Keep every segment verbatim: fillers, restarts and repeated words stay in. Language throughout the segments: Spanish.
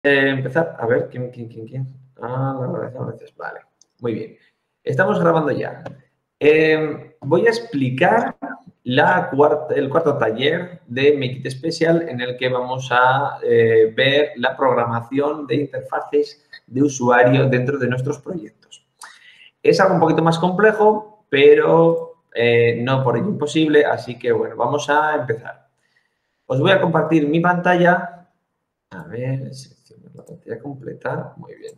Eh, empezar, a ver, ¿quién, quién, quién, quién? Ah, gracias, gracias, vale. Muy bien. Estamos grabando ya. Eh, voy a explicar la cuarta, el cuarto taller de Make It Special en el que vamos a eh, ver la programación de interfaces de usuario dentro de nuestros proyectos. Es algo un poquito más complejo, pero eh, no por ello imposible, así que bueno, vamos a empezar. Os voy a compartir mi pantalla. A ver, selecciono la pantalla completa. Muy bien.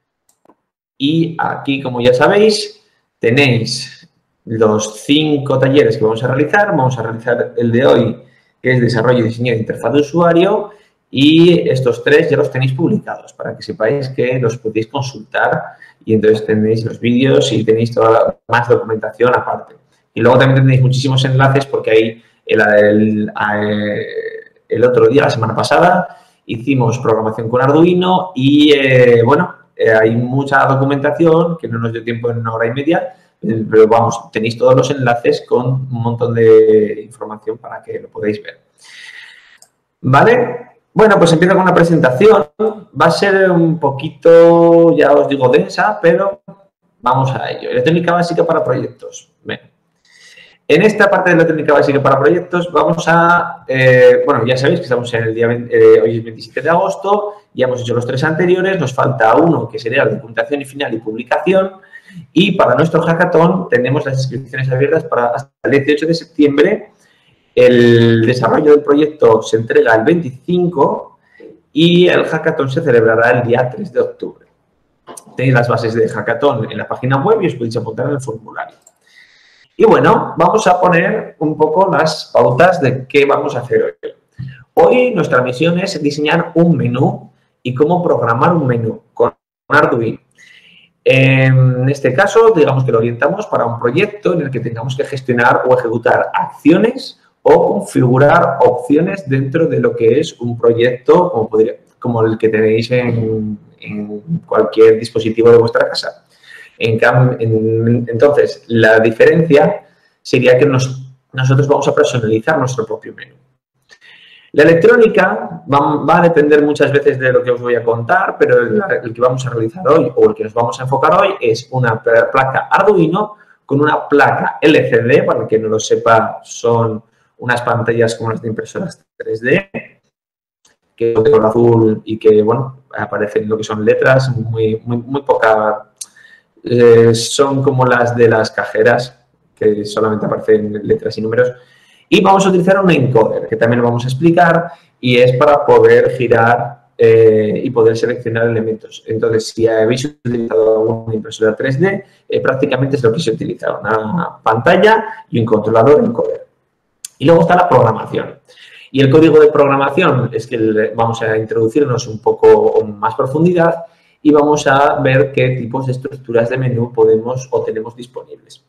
Y aquí, como ya sabéis, tenéis los cinco talleres que vamos a realizar. Vamos a realizar el de hoy, que es desarrollo y diseño de interfaz de usuario. Y estos tres ya los tenéis publicados para que sepáis que los podéis consultar y entonces tenéis los vídeos y tenéis toda la, más documentación aparte. Y luego también tenéis muchísimos enlaces porque ahí el, el, el, el otro día, la semana pasada, hicimos programación con Arduino y, eh, bueno, eh, hay mucha documentación que no nos dio tiempo en una hora y media, eh, pero vamos, tenéis todos los enlaces con un montón de información para que lo podáis ver. ¿Vale? Bueno, pues empiezo con la presentación. Va a ser un poquito, ya os digo, densa, pero vamos a ello. Electrónica básica para proyectos. Bien. En esta parte de la técnica básica para proyectos vamos a, eh, bueno, ya sabéis que estamos en el día, eh, hoy es veintisiete de agosto, ya hemos hecho los tres anteriores, nos falta uno que sería la documentación y final y publicación y para nuestro hackathon tenemos las inscripciones abiertas para hasta el dieciocho de septiembre, el desarrollo del proyecto se entrega el veinticinco y el hackathon se celebrará el día tres de octubre. Tenéis las bases de hackathon en la página web y os podéis apuntar en el formulario. Y bueno, vamos a poner un poco las pautas de qué vamos a hacer hoy. Hoy nuestra misión es diseñar un menú y cómo programar un menú con Arduino. En este caso, digamos que lo orientamos para un proyecto en el que tengamos que gestionar o ejecutar acciones o configurar opciones dentro de lo que es un proyecto como, podría, como el que tenéis en, en cualquier dispositivo de vuestra casa. En, en, entonces, la diferencia sería que nos, nosotros vamos a personalizar nuestro propio menú. La electrónica va, va a depender muchas veces de lo que os voy a contar, pero el, el que vamos a realizar hoy o el que nos vamos a enfocar hoy es una placa Arduino con una placa L C D, para el que no lo sepa, son unas pantallas como las de impresoras tres D, que son de color azul y que, bueno, aparecen lo que son letras, muy, muy, muy poca... Eh, son como las de las cajeras, que solamente aparecen letras y números. Y vamos a utilizar un encoder, que también lo vamos a explicar, y es para poder girar eh, y poder seleccionar elementos. Entonces, si habéis utilizado una impresora tres D, eh, prácticamente es lo que se utiliza, una pantalla y un controlador encoder. Y luego está la programación. Y el código de programación es que vamos a introducirnos un poco en más profundidad y vamos a ver qué tipos de estructuras de menú podemos o tenemos disponibles.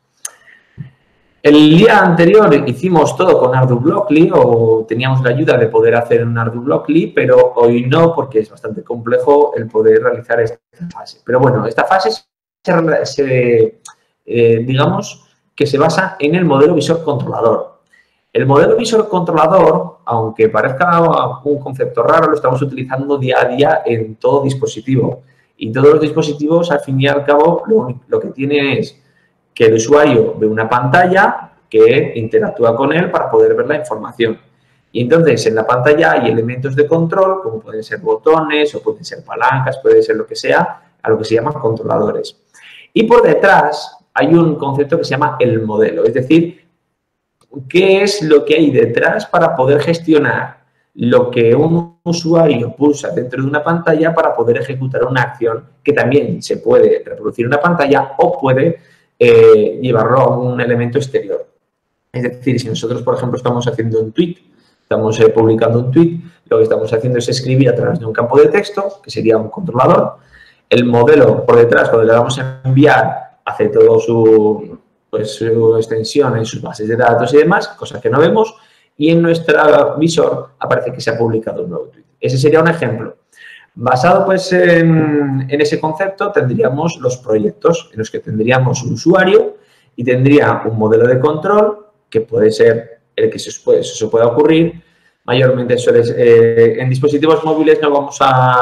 El día anterior hicimos todo con ArduBlockly o teníamos la ayuda de poder hacer un ArduBlockly, pero hoy no porque es bastante complejo el poder realizar esta fase. Pero bueno, esta fase se, se, eh, digamos que se basa en el modelo visor controlador. El modelo visor controlador, aunque parezca un concepto raro, lo estamos utilizando día a día en todo dispositivo. Y todos los dispositivos, al fin y al cabo, lo, lo que tiene es que el usuario ve una pantalla que interactúa con él para poder ver la información. Y entonces, en la pantalla hay elementos de control, como pueden ser botones o pueden ser palancas, puede ser lo que sea, a lo que se llaman controladores. Y por detrás hay un concepto que se llama el modelo, es decir, qué es lo que hay detrás para poder gestionar lo que un usuario pulsa dentro de una pantalla para poder ejecutar una acción que también se puede reproducir en una pantalla o puede eh, llevarlo a un elemento exterior. Es decir, si nosotros, por ejemplo, estamos haciendo un tweet, estamos eh, publicando un tweet, lo que estamos haciendo es escribir a través de un campo de texto, que sería un controlador. El modelo por detrás, cuando le damos a enviar, hace todo su, pues, su extensión en sus bases de datos y demás, cosas que no vemos. Y en nuestro visor aparece que se ha publicado un nuevo tweet. Ese sería un ejemplo. Basado pues en, en ese concepto tendríamos los proyectos en los que tendríamos un usuario y tendría un modelo de control que puede ser el que se puede, se pueda ocurrir. Mayormente suele, eh, en dispositivos móviles no vamos a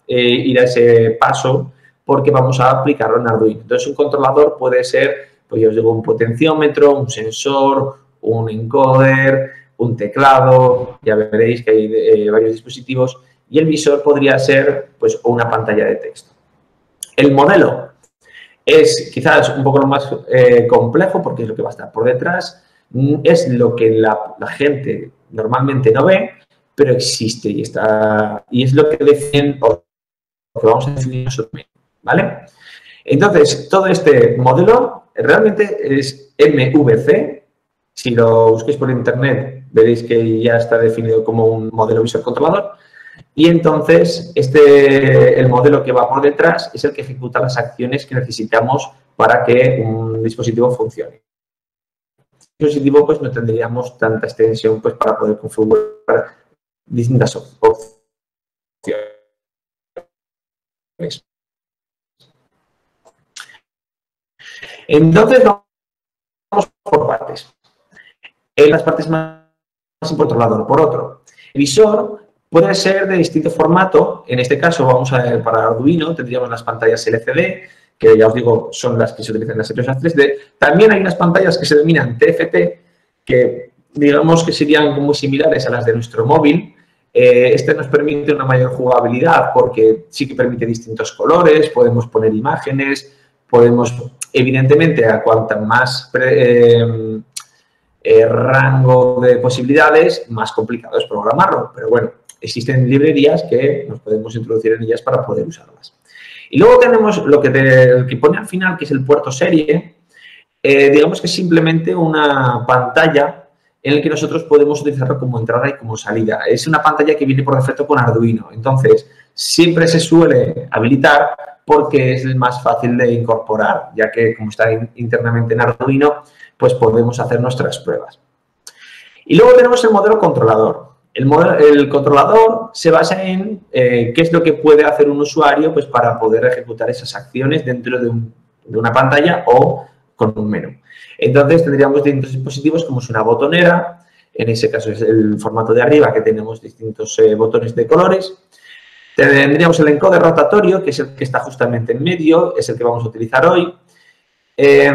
eh, ir a ese paso porque vamos a aplicarlo en Arduino. Entonces, un controlador puede ser, pues yo os digo, un potenciómetro, un sensor, un encoder, un teclado, ya veréis que hay eh, varios dispositivos, y el visor podría ser, pues, una pantalla de texto. El modelo es quizás un poco más eh, complejo porque es lo que va a estar por detrás, es lo que la, la gente normalmente no ve, pero existe y, está, y es lo que definen o lo que vamos a definir nosotros, ¿vale? Entonces, todo este modelo realmente es M V C. Si lo busquéis por internet, veréis que ya está definido como un modelo visor controlador. Y entonces, este, el modelo que va por detrás es el que ejecuta las acciones que necesitamos para que un dispositivo funcione. El dispositivo, pues, no tendríamos tanta extensión, pues, para poder configurar distintas opciones. Entonces, vamos por partes. En las partes más importantes, por otro, el visor puede ser de distinto formato. En este caso, vamos a ver para Arduino, tendríamos las pantallas L C D, que ya os digo, son las que se utilizan en las impresoras tres D. También hay unas pantallas que se denominan T F T, que digamos que serían muy similares a las de nuestro móvil. Eh, este nos permite una mayor jugabilidad porque sí que permite distintos colores, podemos poner imágenes, podemos, evidentemente, a cuanta más eh, eh, rango de posibilidades, más complicado es programarlo. Pero bueno, existen librerías que nos podemos introducir en ellas para poder usarlas. Y luego tenemos lo que, te, el que pone al final, que es el puerto serie. Eh, digamos que es simplemente una pantalla en la que nosotros podemos utilizarlo como entrada y como salida. Es una pantalla que viene por defecto con Arduino. Entonces, siempre se suele habilitar porque es el más fácil de incorporar, ya que como está internamente en Arduino, pues podemos hacer nuestras pruebas. Y luego tenemos el modelo controlador. El, modelo, el controlador se basa en eh, qué es lo que puede hacer un usuario, pues, para poder ejecutar esas acciones dentro de, un, de una pantalla o con un menú. Entonces, tendríamos distintos dispositivos como es una botonera, en ese caso es el formato de arriba, que tenemos distintos eh, botones de colores. Tendríamos el encoder rotatorio, que es el que está justamente en medio, es el que vamos a utilizar hoy. Eh,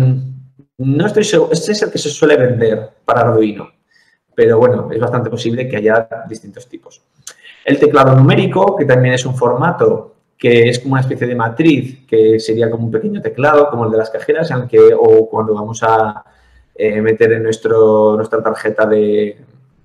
no estoy seguro, este es el que se suele vender para Arduino, pero bueno, es bastante posible que haya distintos tipos. El teclado numérico, que también es un formato que es como una especie de matriz, que sería como un pequeño teclado, como el de las cajeras, aunque, o cuando vamos a eh, meter en nuestro, nuestra tarjeta de,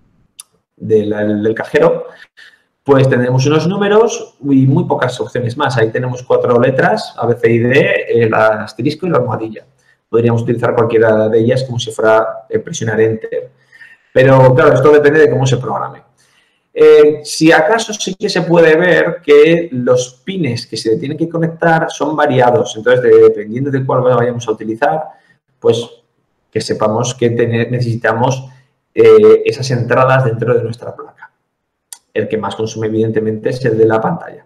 de la, del cajero, pues tenemos unos números y muy pocas opciones más. Ahí tenemos cuatro letras, A, B, C y D, el asterisco y la almohadilla. Podríamos utilizar cualquiera de ellas como si fuera eh, presionar Enter. Pero, claro, esto depende de cómo se programe. Eh, si acaso sí que se puede ver que los pines que se tienen que conectar son variados. Entonces, de, dependiendo de cuál vayamos a utilizar, pues que sepamos que tener, necesitamos eh, esas entradas dentro de nuestra placa. El que más consume, evidentemente, es el de la pantalla.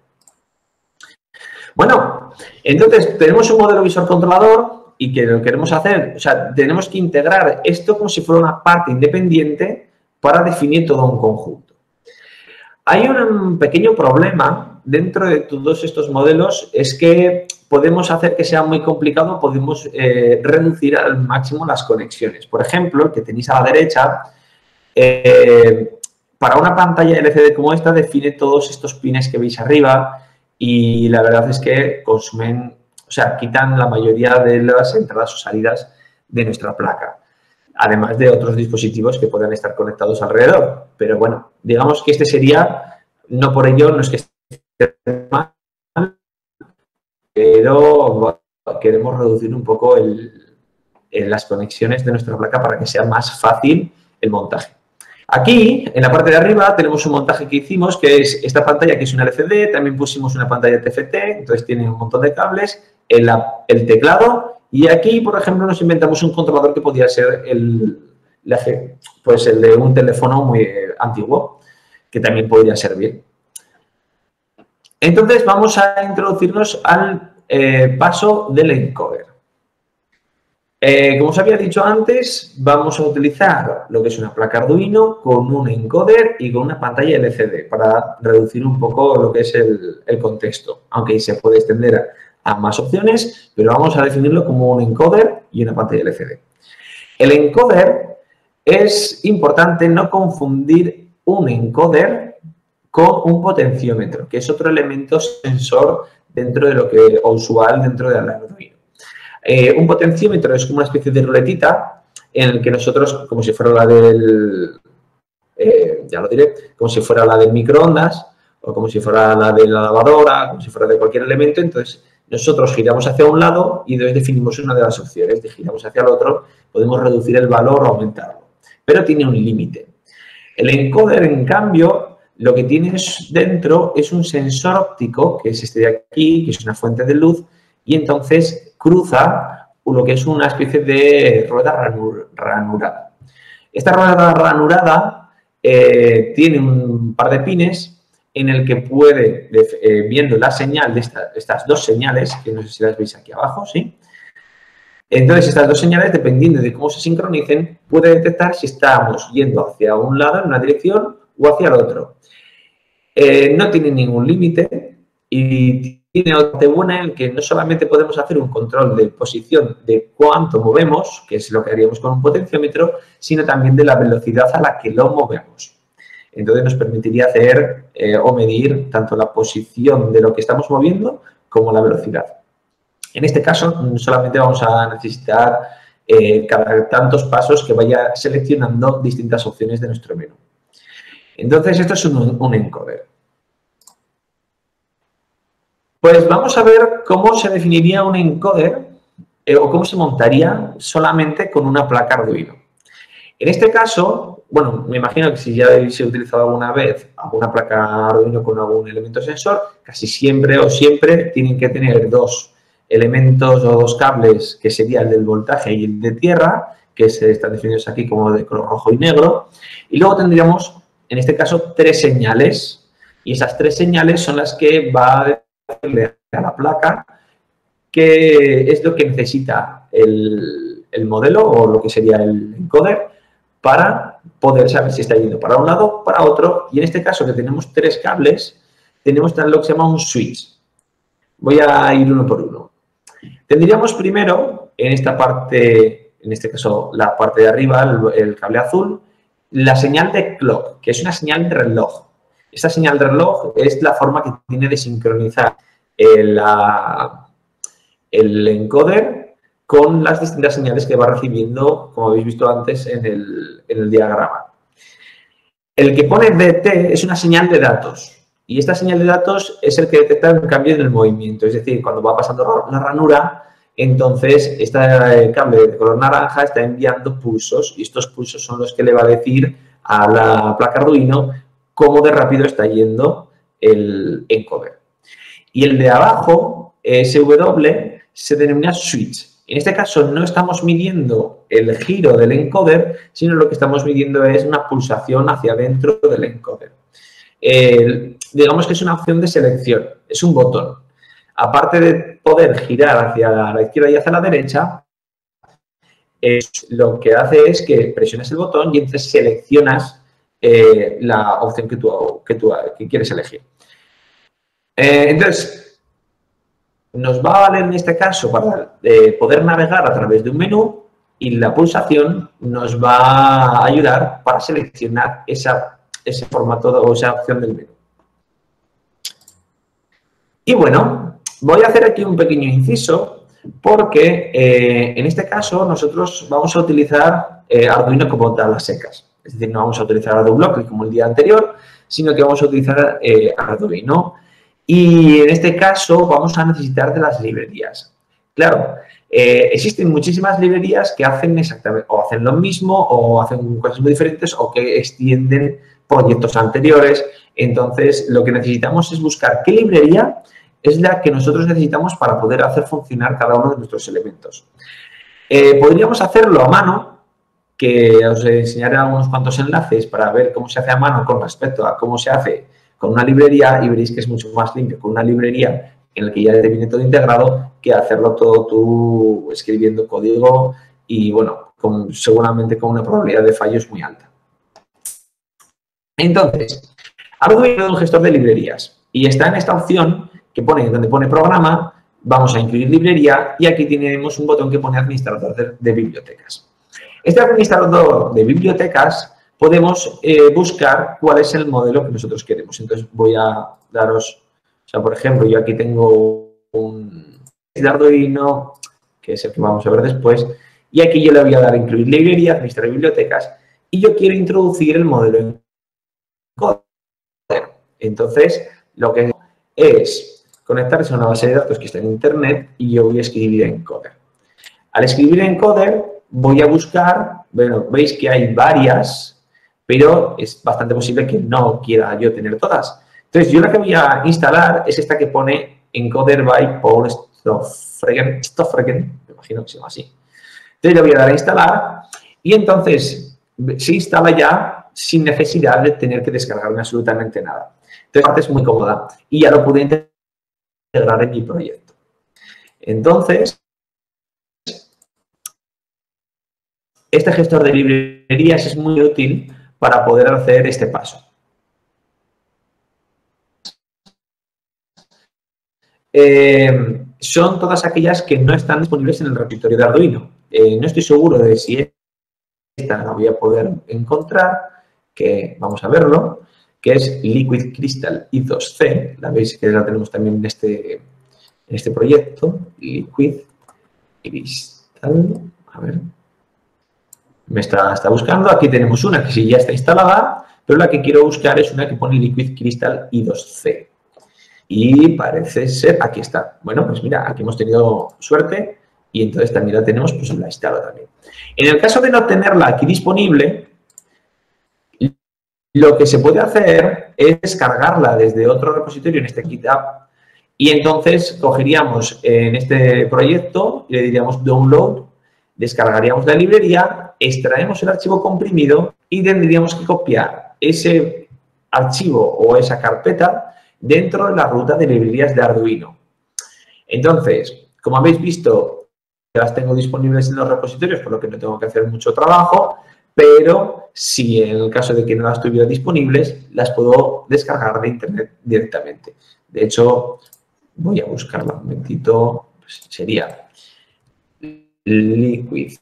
Bueno, entonces tenemos un modelo visor controlador y que lo queremos hacer, o sea, tenemos que integrar esto como si fuera una parte independiente para definir todo un conjunto. Hay un pequeño problema dentro de todos estos modelos, es que podemos hacer que sea muy complicado, podemos eh, reducir al máximo las conexiones. Por ejemplo, el que tenéis a la derecha, eh, para una pantalla L C D como esta, define todos estos pines que veis arriba y la verdad es que consumen, o sea, quitan la mayoría de las entradas o salidas de nuestra placa, además de otros dispositivos que puedan estar conectados alrededor. Pero bueno, digamos que este sería, no por ello, no es que esté mal, pero queremos reducir un poco el, el, las conexiones de nuestra placa para que sea más fácil el montaje. Aquí, en la parte de arriba, tenemos un montaje que hicimos, que es esta pantalla, que es una L C D, también pusimos una pantalla T F T, entonces tiene un montón de cables, el, el teclado, y aquí, por ejemplo, nos inventamos un controlador que podría ser el, pues el de un teléfono muy antiguo, que también podría servir. Entonces, vamos a introducirnos al eh, paso del encoder. Eh, como os había dicho antes, vamos a utilizar lo que es una placa Arduino con un encoder y con una pantalla L C D para reducir un poco lo que es el, el contexto, aunque se puede extender a, a más opciones, pero vamos a definirlo como un encoder y una pantalla L C D. El encoder es importante no confundir un encoder con un potenciómetro, que es otro elemento sensor dentro de lo que o usual dentro del Arduino. Eh, un potenciómetro es como una especie de ruletita en el que nosotros, como si fuera la del, eh, ya lo diré, como si fuera la del microondas o como si fuera la de la lavadora, como si fuera de cualquier elemento, entonces nosotros giramos hacia un lado y entonces definimos una de las opciones, de giramos hacia el otro, podemos reducir el valor o aumentarlo, pero tiene un límite. El encoder, en cambio, lo que tiene dentro es un sensor óptico, que es este de aquí, que es una fuente de luz, y entonces cruza lo que es una especie de rueda ranurada. Esta rueda ranurada eh, tiene un par de pines en el que puede, eh, viendo la señal de esta, estas dos señales, que no sé si las veis aquí abajo, ¿sí? Entonces, estas dos señales, dependiendo de cómo se sincronicen, puede detectar si estamos yendo hacia un lado, en una dirección, o hacia el otro. Eh, no tiene ningún límite y tiene otra parte buena en el que no solamente podemos hacer un control de posición de cuánto movemos, que es lo que haríamos con un potenciómetro, sino también de la velocidad a la que lo movemos. Entonces, nos permitiría hacer eh, o medir tanto la posición de lo que estamos moviendo como la velocidad. En este caso, solamente vamos a necesitar eh, cada tantos pasos que vaya seleccionando distintas opciones de nuestro menú. Entonces, esto es un, un encoder. Pues vamos a ver cómo se definiría un encoder eh, o cómo se montaría solamente con una placa Arduino. En este caso, bueno, me imagino que si ya habéis utilizado alguna vez alguna placa Arduino con algún elemento sensor, casi siempre o siempre tienen que tener dos elementos o dos cables, que sería el del voltaje y el de tierra, que se están definidos aquí como de color rojo y negro, y luego tendríamos, en este caso, tres señales, y esas tres señales son las que va a decirle a la placa qué es lo que necesita el, el modelo o lo que sería el encoder para poder saber si está yendo para un lado o para otro, y en este caso que tenemos tres cables, tenemos lo que se llama un switch. Voy a ir uno por uno. Tendríamos primero, en esta parte, en este caso la parte de arriba, el, el cable azul, la señal de clock, que es una señal de reloj. Esta señal de reloj es la forma que tiene de sincronizar el, la, el encoder con las distintas señales que va recibiendo, como habéis visto antes en el, en el diagrama. El que pone D T es una señal de datos. Y esta señal de datos es el que detecta un cambio en el movimiento. Es decir, cuando va pasando la ranura, entonces este cable de color naranja está enviando pulsos y estos pulsos son los que le va a decir a la placa Arduino cómo de rápido está yendo el encoder. Y el de abajo, S W, se denomina switch. En este caso no estamos midiendo el giro del encoder, sino lo que estamos midiendo es una pulsación hacia adentro del encoder. Eh, digamos que es una opción de selección, es un botón. Aparte de poder girar hacia la izquierda y hacia la derecha, es, lo que hace es que presiones el botón y entonces seleccionas eh, la opción que tú, que tú que quieres elegir. Eh, entonces, nos va a valer en este caso para eh, poder navegar a través de un menú y la pulsación nos va a ayudar para seleccionar esa, ese formato o esa opción del menú. Y bueno, voy a hacer aquí un pequeño inciso porque eh, en este caso nosotros vamos a utilizar eh, Arduino como tal a secas. Es decir, no vamos a utilizar ArduBlock como el día anterior, sino que vamos a utilizar eh, Arduino. Y en este caso vamos a necesitar de las librerías. Claro, eh, existen muchísimas librerías que hacen exactamente, o hacen lo mismo, o hacen cosas muy diferentes, o que extienden proyectos anteriores. Entonces, lo que necesitamos es buscar qué librería es la que nosotros necesitamos para poder hacer funcionar cada uno de nuestros elementos. Eh, podríamos hacerlo a mano, que os enseñaré algunos cuantos enlaces para ver cómo se hace a mano con respecto a cómo se hace con una librería y veréis que es mucho más limpio con una librería en la que ya te viene todo integrado que hacerlo todo tú escribiendo código y, bueno, con, seguramente con una probabilidad de fallos muy alta. Entonces, Arduino es un gestor de librerías y está en esta opción que pone, donde pone programa, vamos a incluir librería y aquí tenemos un botón que pone administrador de, de bibliotecas. Este administrador de bibliotecas podemos eh, buscar cuál es el modelo que nosotros queremos. Entonces voy a daros, o sea, por ejemplo, yo aquí tengo un de Arduino, que es el que vamos a ver después, y aquí yo le voy a dar a incluir librería, administrar bibliotecas, y yo quiero introducir el modelo en Encoder. Entonces, lo que es conectarse a una base de datos que está en Internet y yo voy a escribir Encoder. Al escribir Encoder, voy a buscar, bueno, veis que hay varias, pero es bastante posible que no quiera yo tener todas. Entonces, yo la que voy a instalar es esta que pone Encoder by Paul Stoffregen, Stoffregen, me imagino que se llama así. Entonces, le voy a dar a instalar y entonces se instala ya sin necesidad de tener que descargarme absolutamente nada. Entonces, parte es muy cómoda y ya lo pude integrar en mi proyecto. Entonces, este gestor de librerías es muy útil para poder hacer este paso. Eh, son todas aquellas que no están disponibles en el repositorio de Arduino. Eh, no estoy seguro de si esta la voy a poder encontrar, que vamos a verlo, que es Liquid Crystal I dos C. La veis que la tenemos también en este, en este proyecto. Liquid Crystal. A ver. Me está, está buscando. Aquí tenemos una que sí ya está instalada, pero la que quiero buscar es una que pone Liquid Crystal I dos C. Y parece ser, aquí está. Bueno, pues mira, aquí hemos tenido suerte y entonces también la tenemos, pues la instalo también. En el caso de no tenerla aquí disponible, lo que se puede hacer es descargarla desde otro repositorio, en este GitHub, y entonces cogeríamos en este proyecto y le diríamos download, descargaríamos la librería, extraemos el archivo comprimido y tendríamos que copiar ese archivo o esa carpeta dentro de la ruta de librerías de Arduino. Entonces, como habéis visto, las tengo disponibles en los repositorios, por lo que no tengo que hacer mucho trabajo, pero si en el caso de que no las tuviera disponibles, las puedo descargar de Internet directamente. De hecho, voy a buscarla un momentito, pues sería Liquid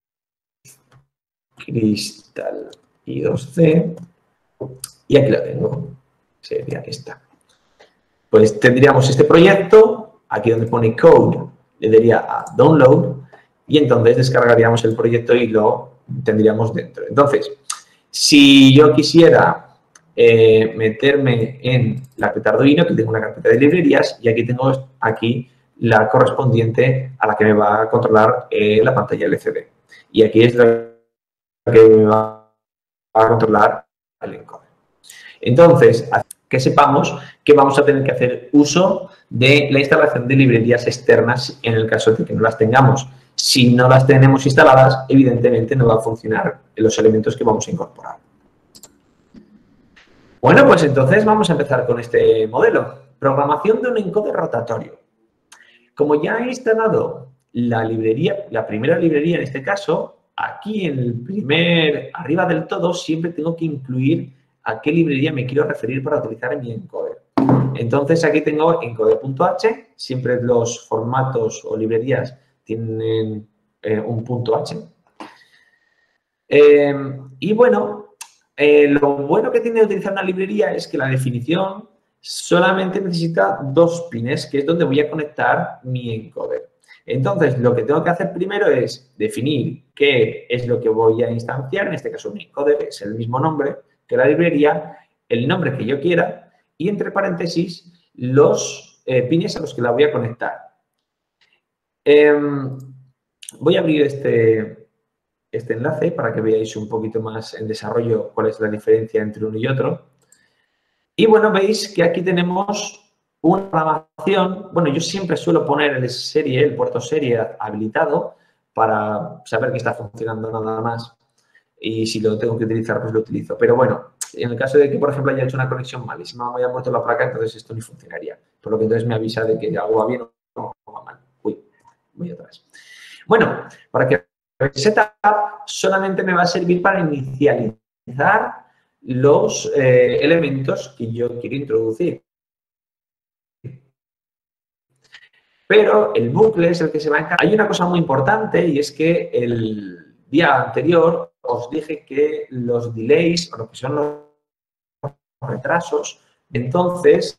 Crystal I dos C y aquí la tengo, sería esta. Pues tendríamos este proyecto, aquí donde pone Code, le daría a Download y entonces descargaríamos el proyecto y lo tendríamos dentro. Entonces, si yo quisiera eh, meterme en la carpeta Arduino, aquí tengo una carpeta de librerías y aquí tengo aquí la correspondiente a la que me va a controlar eh, la pantalla L C D. Y aquí es la que me va a controlar el encoder. Entonces, que sepamos que vamos a tener que hacer uso de la instalación de librerías externas en el caso de que no las tengamos. Si no las tenemos instaladas, evidentemente no va a funcionar los elementos que vamos a incorporar. Bueno, pues entonces vamos a empezar con este modelo. Programación de un encoder rotatorio. Como ya he instalado la librería, la primera librería en este caso, aquí en el primer, arriba del todo, siempre tengo que incluir a qué librería me quiero referir para utilizar en mi encoder. Entonces, aquí tengo encoder.h, siempre los formatos o librerías tienen eh, un punto H. Eh, y bueno, eh, lo bueno que tiene utilizar una librería es que la definición solamente necesita dos pines, que es donde voy a conectar mi encoder. Entonces, lo que tengo que hacer primero es definir qué es lo que voy a instanciar, en este caso mi encoder es el mismo nombre que la librería, el nombre que yo quiera y entre paréntesis los eh, pines a los que la voy a conectar. Eh, voy a abrir este, este enlace para que veáis un poquito más en desarrollo cuál es la diferencia entre uno y otro. Y bueno, veis que aquí tenemos una programación. Bueno, yo siempre suelo poner el serie, el puerto serie habilitado para saber que está funcionando nada más. Y si lo tengo que utilizar, pues lo utilizo. Pero bueno, en el caso de que, por ejemplo, haya hecho una conexión malísima, me haya muerto la placa, entonces esto ni funcionaría. Por lo que entonces me avisa de que algo va bien o va mal. Uy, voy atrás. Bueno, para que setup solamente me va a servir para inicializar los eh, elementos que yo quiero introducir. Pero el bucle es el que se va a encargar. Hay una cosa muy importante y es que el día anterior os dije que los delays, o lo que son los retrasos, entonces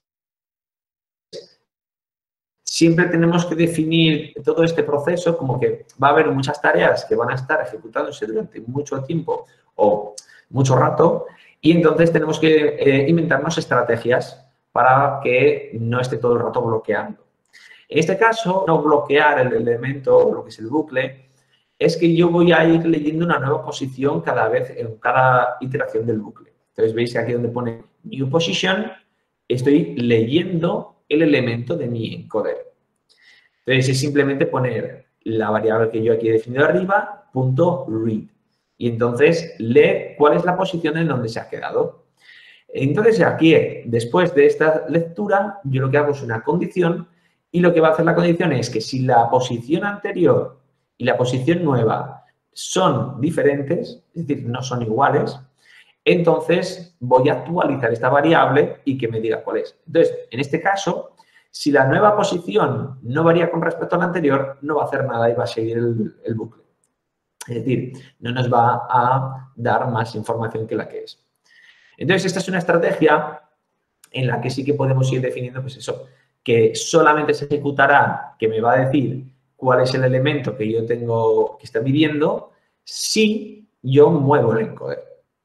siempre tenemos que definir todo este proceso como que va a haber muchas tareas que van a estar ejecutándose durante mucho tiempo o mucho rato y entonces tenemos que eh, inventarnos estrategias para que no esté todo el rato bloqueando. En este caso, no bloquear el elemento, lo que es el bucle, es que yo voy a ir leyendo una nueva posición cada vez, en cada iteración del bucle. Entonces, veis que aquí donde pone New Position, estoy leyendo el elemento de mi encoder. Entonces, es simplemente poner la variable que yo aquí he definido arriba, punto read. Y entonces lee cuál es la posición en donde se ha quedado. Entonces, aquí, después de esta lectura, yo lo que hago es una condición y lo que va a hacer la condición es que si la posición anterior y la posición nueva son diferentes, es decir, no son iguales, entonces voy a actualizar esta variable y que me diga cuál es. Entonces, en este caso, si la nueva posición no varía con respecto a la anterior, no va a hacer nada y va a seguir el, el bucle. Es decir, no nos va a dar más información que la que es. Entonces, esta es una estrategia en la que sí que podemos ir definiendo, pues eso, que solamente se ejecutará, que me va a decir cuál es el elemento que yo tengo que está midiendo si yo muevo el encoder.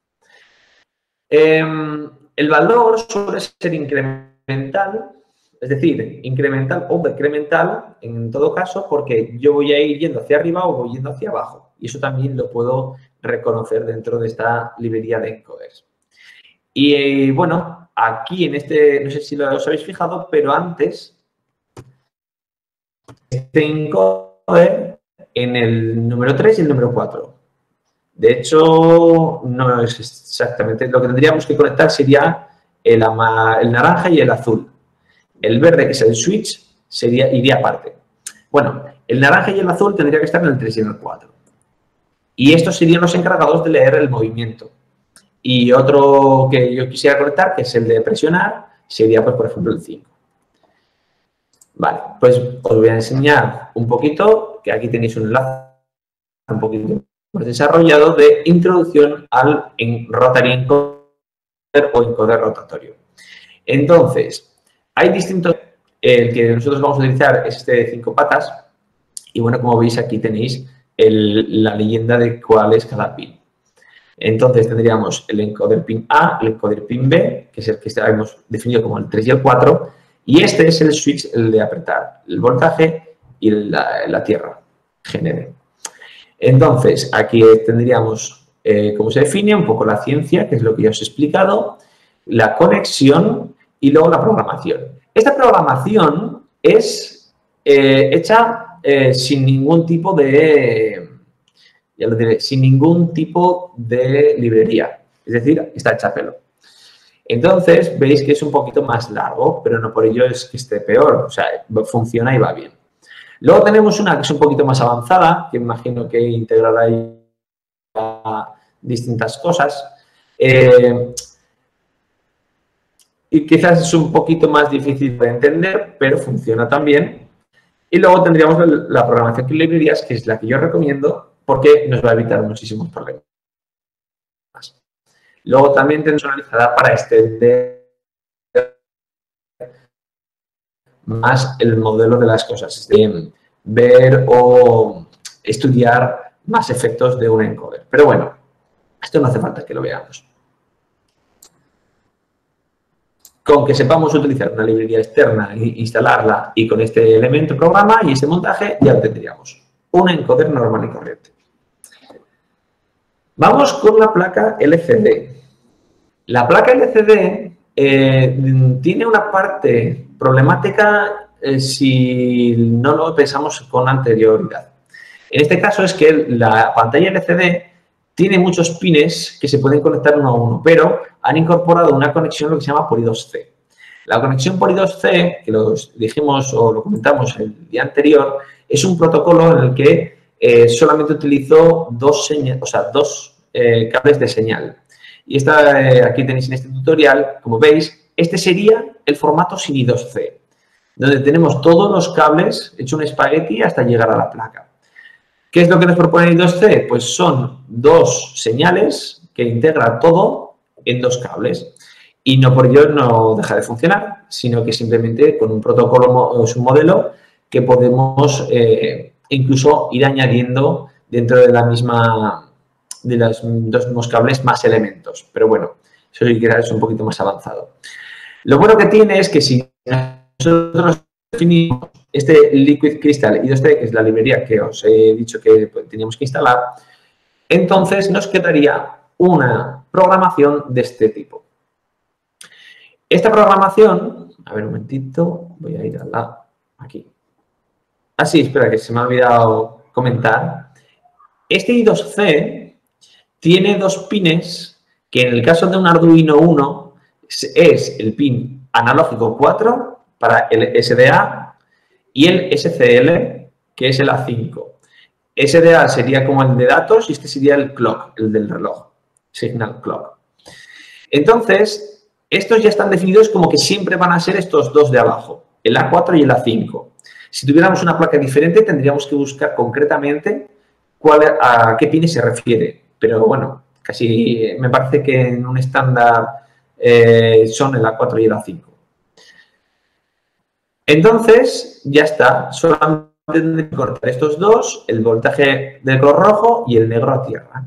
Eh, el valor suele ser incremental, es decir, incremental o decremental en todo caso, porque yo voy a ir yendo hacia arriba o voy yendo hacia abajo. Y eso también lo puedo reconocer dentro de esta librería de encoders. Y eh, bueno, aquí en este, no sé si lo os habéis fijado, pero antes, este encoder en el número tres y el número cuatro. De hecho, no es exactamente. Lo que tendríamos que conectar sería el, ama, el naranja y el azul. El verde, que es el switch, sería, iría aparte. Bueno, el naranja y el azul tendría que estar en el tres y en el cuatro. Y estos serían los encargados de leer el movimiento. Y otro que yo quisiera conectar, que es el de presionar, sería, pues, por ejemplo, el cinco. Vale, pues os voy a enseñar un poquito, que aquí tenéis un enlace un poquito más desarrollado de introducción al rotary encoder o encoder rotatorio. Entonces, hay distintos, el que nosotros vamos a utilizar es este de cinco patas y bueno, como veis aquí tenéis el, la leyenda de cuál es cada pin. Entonces tendríamos el encoder pin A, el encoder pin B, que es el que hemos definido como el tres y el cuatro, y este es el switch, el de apretar el voltaje y la, la tierra genere. Entonces, aquí tendríamos eh, cómo se define, un poco la ciencia, que es lo que ya os he explicado, la conexión y luego la programación. Esta programación es eh, hecha eh, sin ningún tipo de, ya lo diré, sin ningún tipo de librería. Es decir, está hecha a pelo. Entonces, veis que es un poquito más largo, pero no por ello es que esté peor. O sea, funciona y va bien. Luego tenemos una que es un poquito más avanzada, que imagino que integrará ahí distintas cosas. Eh, y quizás es un poquito más difícil de entender, pero funciona también. Y luego tendríamos la programación de librerías, que es la que yo recomiendo, porque nos va a evitar muchísimos problemas. Luego también tenemos una analizada para extender más el modelo de las cosas, es decir, ver o estudiar más efectos de un encoder. Pero bueno, esto no hace falta que lo veamos. Con que sepamos utilizar una librería externa, instalarla y con este elemento programa y ese montaje, ya lo tendríamos. Un encoder normal y corriente. Vamos con la placa L C D. La placa L C D eh, tiene una parte problemática eh, si no lo pensamos con anterioridad. En este caso es que la pantalla L C D tiene muchos pines que se pueden conectar uno a uno, pero han incorporado una conexión lo que se llama por I dos C. La conexión por I dos C, que lo dijimos o lo comentamos el día anterior, es un protocolo en el que eh, solamente utilizo dos, señal, o sea, dos eh, cables de señal. Y esta, eh, aquí tenéis en este tutorial, como veis, este sería el formato sin I dos C, donde tenemos todos los cables hecho un espagueti hasta llegar a la placa. ¿Qué es lo que nos propone I dos C? Pues son dos señales que integra todo en dos cables. Y no por ello no deja de funcionar, sino que simplemente con un protocolo es un modelo que podemos eh, incluso ir añadiendo dentro de la misma, de los dos mismos cables más elementos. Pero bueno, eso sí que es un poquito más avanzado. Lo bueno que tiene es que si nosotros definimos este Liquid Crystal I dos C, que es la librería que os he dicho que teníamos que instalar, entonces nos quedaría una programación de este tipo. Esta programación, a ver un momentito, voy a ir a la, aquí. Ah, sí, espera, que se me ha olvidado comentar. Este I dos C tiene dos pines que en el caso de un Arduino uno es el pin analógico cuatro para el S D A y el S C L, que es el A cinco. S D A sería como el de datos y este sería el clock, el del reloj, signal clock. Entonces, estos ya están definidos como que siempre van a ser estos dos de abajo, el A cuatro y el A cinco. Si tuviéramos una placa diferente, tendríamos que buscar concretamente cuál, a qué pines se refiere. Pero bueno, casi me parece que en un estándar eh, son el A cuatro y el A cinco. Entonces, ya está. Solamente tenemos que cortar estos dos, el voltaje del color rojo y el negro a tierra.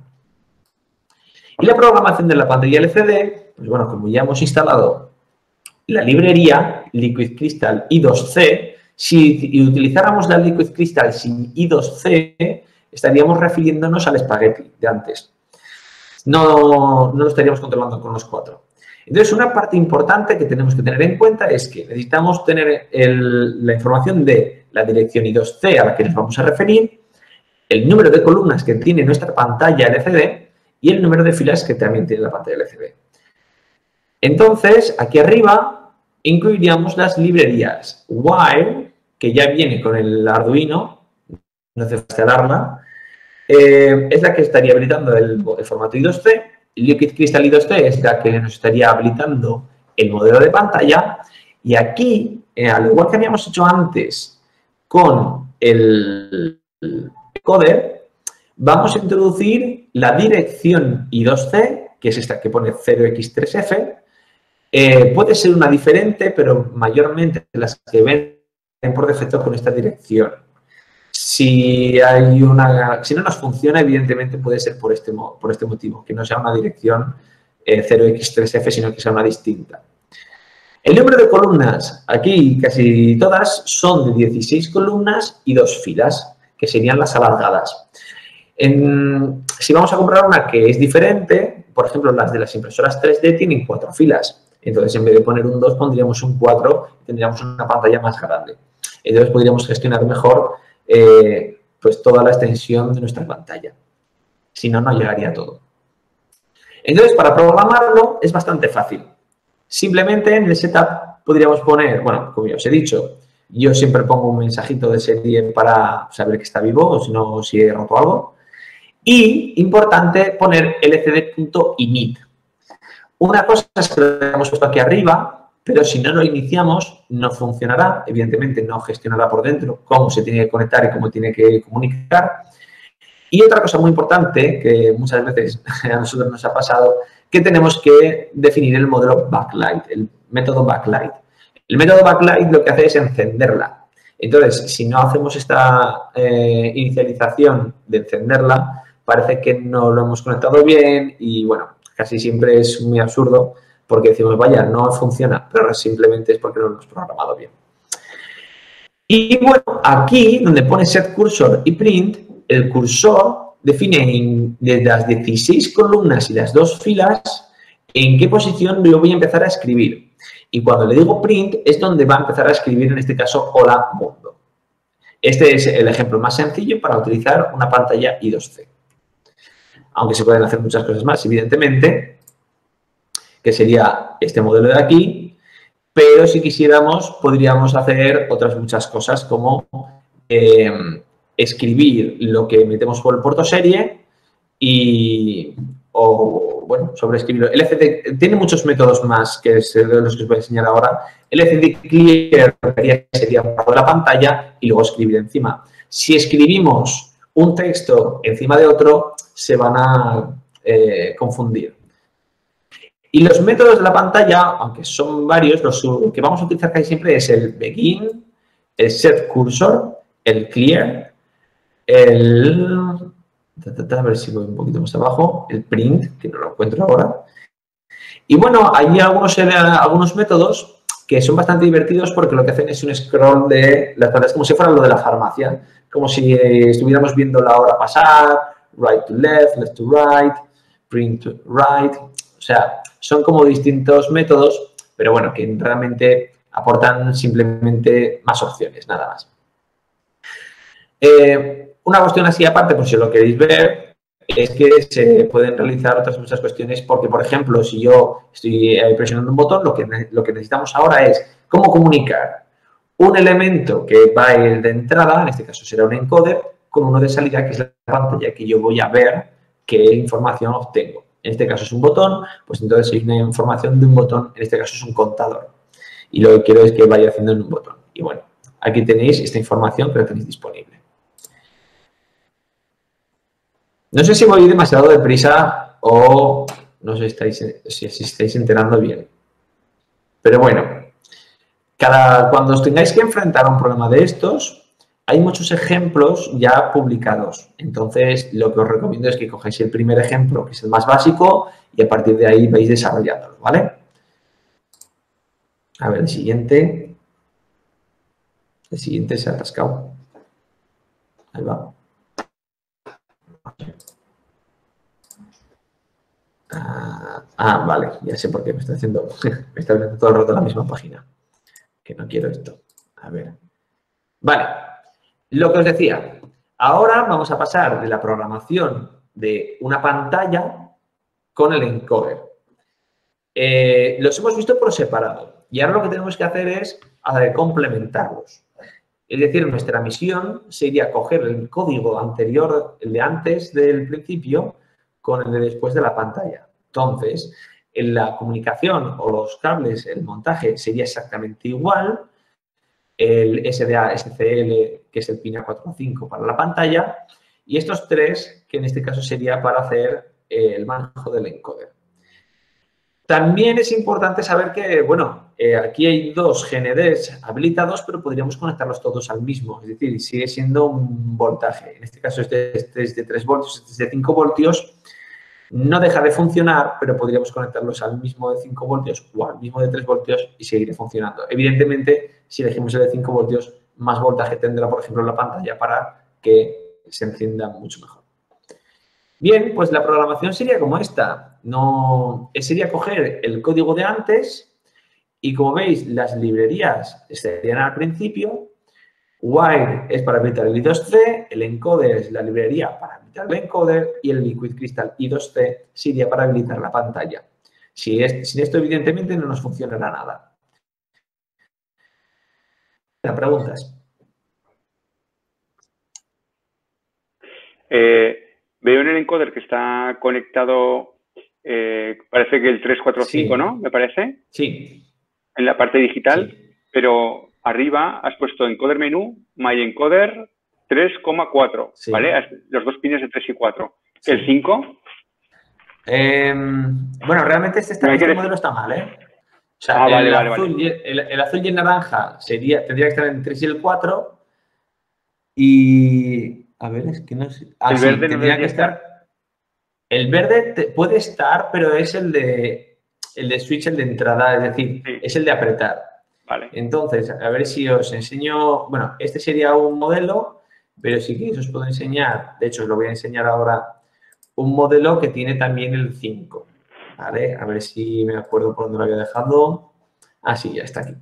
Y la programación de la pantalla L C D, pues bueno, como ya hemos instalado la librería Liquid Crystal I dos C, si utilizáramos la Liquid Crystal sin I dos C, estaríamos refiriéndonos al espagueti de antes. No, no lo estaríamos controlando con los cuatro. Entonces, una parte importante que tenemos que tener en cuenta es que necesitamos tener el, la información de la dirección I dos C a la que nos vamos a referir, el número de columnas que tiene nuestra pantalla L C D y el número de filas que también tiene la pantalla L C D. Entonces, aquí arriba incluiríamos las librerías While, que ya viene con el Arduino, no hace falta instalarla, eh, es la que estaría habilitando el, el formato I dos C. Liquid Crystal I dos C es la que nos estaría habilitando el modelo de pantalla. Y aquí, eh, al igual que habíamos hecho antes con el, el coder, vamos a introducir la dirección I dos C, que es esta que pone cero equis tres efe. Eh, puede ser una diferente, pero mayormente las que ven por defecto con esta dirección. Si hay una, si no nos funciona, evidentemente puede ser por este, por este motivo, que no sea una dirección eh, cero equis tres efe, sino que sea una distinta. El número de columnas, aquí casi todas son de dieciséis columnas y dos filas, que serían las alargadas. En, si vamos a comprar una que es diferente, por ejemplo, las de las impresoras tres D tienen cuatro filas. Entonces, en vez de poner un dos, pondríamos un cuatro y tendríamos una pantalla más grande. Entonces, podríamos gestionar mejor eh, pues toda la extensión de nuestra pantalla. Si no, no llegaría todo. Entonces, para programarlo es bastante fácil. Simplemente en el setup podríamos poner, bueno, como ya os he dicho, yo siempre pongo un mensajito de serie para saber que está vivo o si no, si he roto algo. Y, importante, poner lcd.init. Una cosa es que lo hemos puesto aquí arriba, pero si no lo iniciamos, no funcionará. Evidentemente, no gestionará por dentro cómo se tiene que conectar y cómo tiene que comunicar. Y otra cosa muy importante, que muchas veces a nosotros nos ha pasado, que tenemos que definir el modelo backlight, el método backlight. El método backlight lo que hace es encenderla. Entonces, si no hacemos esta eh, inicialización de encenderla, parece que no lo hemos conectado bien y, bueno, casi siempre es muy absurdo porque decimos, vaya, no funciona, pero simplemente es porque no lo hemos programado bien. Y, bueno, aquí donde pone set cursor y print, el cursor define de las dieciséis columnas y las dos filas en qué posición yo voy a empezar a escribir. Y cuando le digo print es donde va a empezar a escribir, en este caso, hola mundo. Este es el ejemplo más sencillo para utilizar una pantalla I dos C. Aunque se pueden hacer muchas cosas más, evidentemente, que sería este modelo de aquí, pero si quisiéramos podríamos hacer otras muchas cosas como eh, escribir lo que metemos por el puerto serie y, o, bueno, sobreescribirlo. El L C D tiene muchos métodos más que es de los que os voy a enseñar ahora. El L C D clear sería borrar de la pantalla y luego escribir encima. Si escribimos un texto encima de otro, se van a eh, confundir. Y los métodos de la pantalla, aunque son varios, los que vamos a utilizar casi siempre es el begin, el set cursor, el clear, el... A ver si voy un poquito más abajo, el print, que no lo encuentro ahora. Y bueno, hay algunos, algunos métodos que son bastante divertidos porque lo que hacen es un scroll de las pantallas, como si fuera lo de la farmacia, como si estuviéramos viendo la hora pasar, right to left, left to right, print to right, o sea, son como distintos métodos, pero bueno, que realmente aportan simplemente más opciones, nada más. Eh, una cuestión así aparte, por si lo queréis ver, es que se pueden realizar otras muchas cuestiones porque, por ejemplo, si yo estoy presionando un botón, lo que, lo que necesitamos ahora es cómo comunicar un elemento que va a ir de entrada, en este caso será un encoder, con uno de salida, que es la pantalla que yo voy a ver qué información obtengo. En este caso es un botón, pues entonces hay una información de un botón, en este caso es un contador. Y lo que quiero es que vaya haciendo en un botón. Y bueno, aquí tenéis esta información que la tenéis disponible. No sé si voy demasiado deprisa o no sé estáis, si os estáis enterando bien. Pero bueno, cada, cuando os tengáis que enfrentar a un problema de estos, hay muchos ejemplos ya publicados. Entonces, lo que os recomiendo es que cojáis el primer ejemplo, que es el más básico, y a partir de ahí vais desarrollándolo, ¿vale? A ver, el siguiente. El siguiente se ha atascado. Ahí va. Ah, ah, vale, ya sé por qué me está haciendo, me está abriendo todo el rato la misma página. Que no quiero esto. A ver. Vale, lo que os decía. Ahora vamos a pasar de la programación de una pantalla con el encoder. Eh, los hemos visto por separado y ahora lo que tenemos que hacer es complementarlos. Es decir, nuestra misión sería coger el código anterior, el de antes del principio, con el de después de la pantalla. Entonces, en la comunicación o los cables, el montaje sería exactamente igual. El S D A S C L, que es el pin A cuatro punto cinco para la pantalla, y estos tres, que en este caso sería para hacer eh, el manejo del encoder. También es importante saber que, bueno, eh, aquí hay dos G N Ds habilitados, pero podríamos conectarlos todos al mismo, es decir, sigue siendo un voltaje. En este caso este, este es de tres voltios, este es de cinco voltios. No deja de funcionar, pero podríamos conectarlos al mismo de cinco voltios o al mismo de tres voltios y seguirá funcionando. Evidentemente, si elegimos el de cinco voltios, más voltaje tendrá, por ejemplo, la pantalla para que se encienda mucho mejor. Bien, pues la programación sería como esta. No, sería coger el código de antes y, como veis, las librerías estarían al principio. Wire es para habilitar el I dos C, el encoder es la librería para habilitar el encoder y el Liquid Crystal I dos C sería para habilitar la pantalla. Si es, sin esto, evidentemente, no nos funcionará nada. ¿Preguntas? Eh, veo en el encoder que está conectado, eh, parece que el tres cuatro cinco, sí. ¿No? ¿Me parece? Sí. En la parte digital, sí. Pero arriba has puesto encoder menú, my encoder tres coma cuatro, sí. ¿Vale? Los dos pines de tres y cuatro. Sí. ¿El cinco? Eh, bueno, realmente este, está, este modelo está mal, ¿eh? O sea, ah, el, vale, vale, azul vale. Y el, el azul y el naranja sería, tendría que estar en el tres y el cuatro. Y, a ver, es que no sé. Ah, el sí, verde tendría no que estar. estar. El verde te, puede estar, pero es el de, el de switch, el de entrada, es decir, sí. es el de apretar. Vale. Entonces, a ver si os enseño. Bueno, este sería un modelo, pero sí que os puedo enseñar. De hecho, os lo voy a enseñar ahora. Un modelo que tiene también el cinco. ¿Vale? A ver si me acuerdo por dónde lo había dejado. Ah, sí, ya está aquí.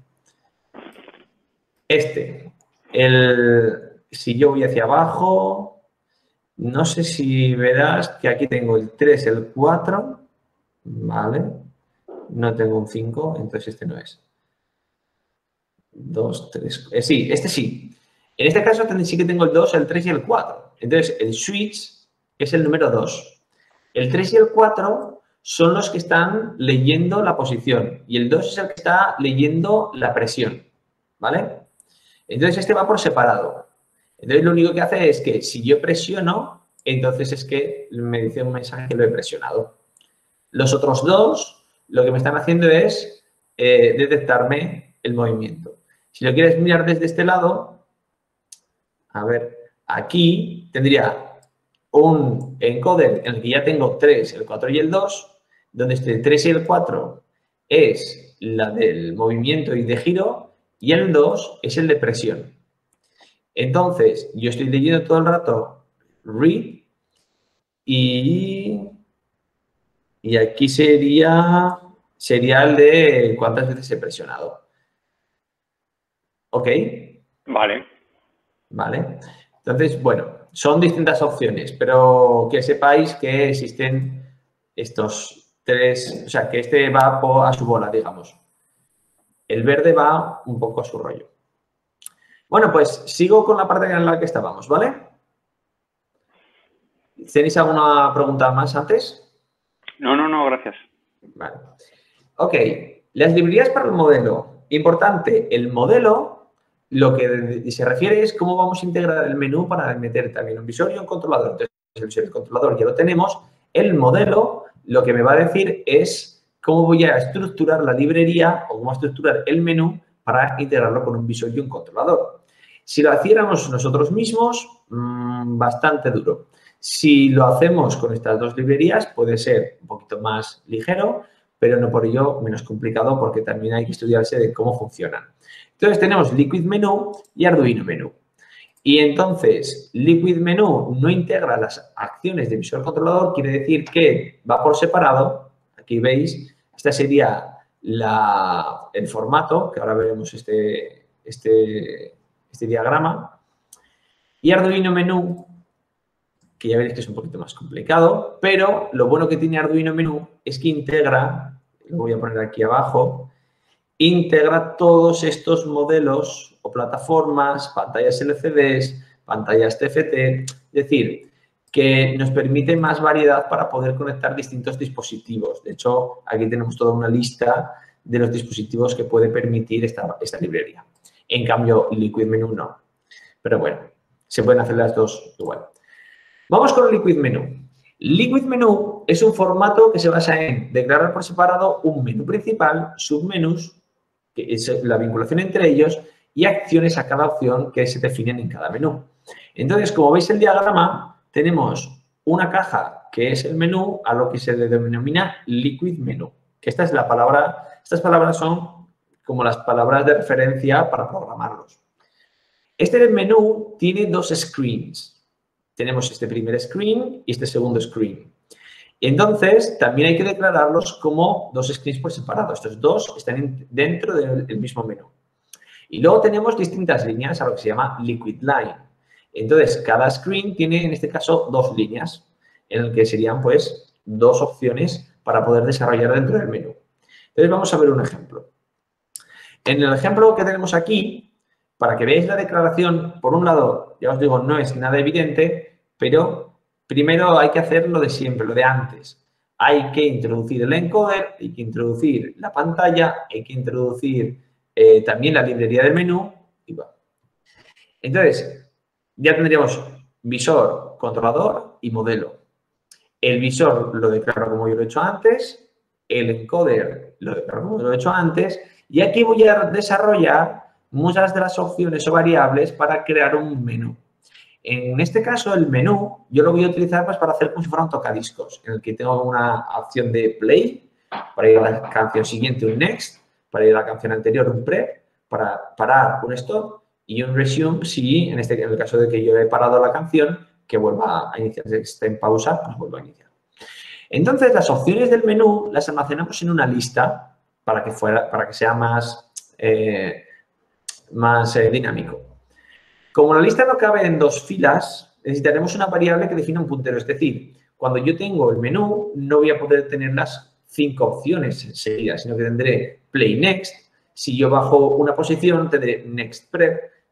Este. El, si yo voy hacia abajo, no sé si verás que aquí tengo el tres, el cuatro. ¿Vale? No tengo un cinco, entonces este no es. dos, tres. Eh, sí, este sí. En este caso sí que tengo el dos, el tres y el cuatro. Entonces, el switch es el número dos. El tres y el cuatro son los que están leyendo la posición y el dos es el que está leyendo la presión, ¿vale? Entonces, este va por separado. Entonces, lo único que hace es que si yo presiono, entonces es que me dice un mensaje que lo he presionado. Los otros dos, lo que me están haciendo es eh, detectarme el movimiento. Si lo quieres mirar desde este lado, a ver, aquí tendría un encoder en el que ya tengo tres, el cuatro y el dos, donde este tres y el cuatro es la del movimiento y de giro y el dos es el de presión. Entonces, yo estoy leyendo todo el rato read y, y aquí sería, sería el de cuántas veces he presionado. ¿Ok? Vale. Vale. Entonces, bueno, son distintas opciones, pero que sepáis que existen estos tres, o sea, que este va a su bola, digamos. El verde va un poco a su rollo. Bueno, pues sigo con la parte en la que estábamos, ¿vale? ¿Tenéis alguna pregunta más antes? No, no, no, gracias. Vale. Ok, las librerías para el modelo. Importante, el modelo, lo que se refiere es cómo vamos a integrar el menú para meter también un visor y un controlador. Entonces, el visor y el controlador ya lo tenemos. El modelo, lo que me va a decir es cómo voy a estructurar la librería o cómo a estructurar el menú para integrarlo con un visor y un controlador. Si lo hiciéramos nosotros mismos, mmm, bastante duro. Si lo hacemos con estas dos librerías, puede ser un poquito más ligero, pero no por ello menos complicado porque también hay que estudiarse de cómo funcionan. Entonces, tenemos Liquid Menu y Arduino Menu. Y entonces, Liquid Menu no integra las acciones de visor controlador, quiere decir que va por separado. Aquí veis, este sería la, el formato, que ahora veremos este, este, este diagrama. Y Arduino Menu, que ya veréis que es un poquito más complicado, pero lo bueno que tiene Arduino Menu es que integra, lo voy a poner aquí abajo, integra todos estos modelos o plataformas, pantallas L C Ds, pantallas T F T, es decir, que nos permite más variedad para poder conectar distintos dispositivos. De hecho, aquí tenemos toda una lista de los dispositivos que puede permitir esta, esta librería. En cambio, Liquid Menu no. Pero bueno, se pueden hacer las dos igual. Vamos con Liquid Menu. Liquid Menu es un formato que se basa en declarar por separado un menú principal, submenús, que es la vinculación entre ellos, y acciones a cada opción que se definen en cada menú. Entonces, como veis el diagrama, tenemos una caja que es el menú a lo que se le denomina Liquid Menu. Que esta es la palabra, estas palabras son como las palabras de referencia para programarlos. Este menú tiene dos screens. Tenemos este primer screen y este segundo screen. Entonces, también hay que declararlos como dos screens por separado. Estos dos están dentro del mismo menú. Y luego tenemos distintas líneas a lo que se llama Liquid Line. Entonces, cada screen tiene, en este caso, dos líneas, en el que serían, pues, dos opciones para poder desarrollar dentro del menú. Entonces, vamos a ver un ejemplo. En el ejemplo que tenemos aquí, para que veáis la declaración, por un lado, ya os digo, no es nada evidente, pero primero hay que hacer lo de siempre, lo de antes. Hay que introducir el encoder, hay que introducir la pantalla, hay que introducir eh, también la librería del menú y va. Entonces, ya tendríamos visor, controlador y modelo. El visor lo declaro como yo lo he hecho antes, el encoder lo declaro como yo lo he hecho antes y aquí voy a desarrollar muchas de las opciones o variables para crear un menú. En este caso, el menú yo lo voy a utilizar pues, para hacer como si fuera un tocadiscos, en el que tengo una opción de play, para ir a la canción siguiente un next, para ir a la canción anterior un pre, para parar un stop y un resume si, en, este, en el caso de que yo he parado la canción, que vuelva a iniciar, si está en pausa, pues vuelva a iniciar. Entonces, las opciones del menú las almacenamos en una lista para que, fuera, para que sea más... Eh, más eh, dinámico. Como la lista no cabe en dos filas, necesitaremos una variable que defina un puntero. Es decir, cuando yo tengo el menú, no voy a poder tener las cinco opciones enseguida, sino que tendré play next. Si yo bajo una posición, tendré next prep.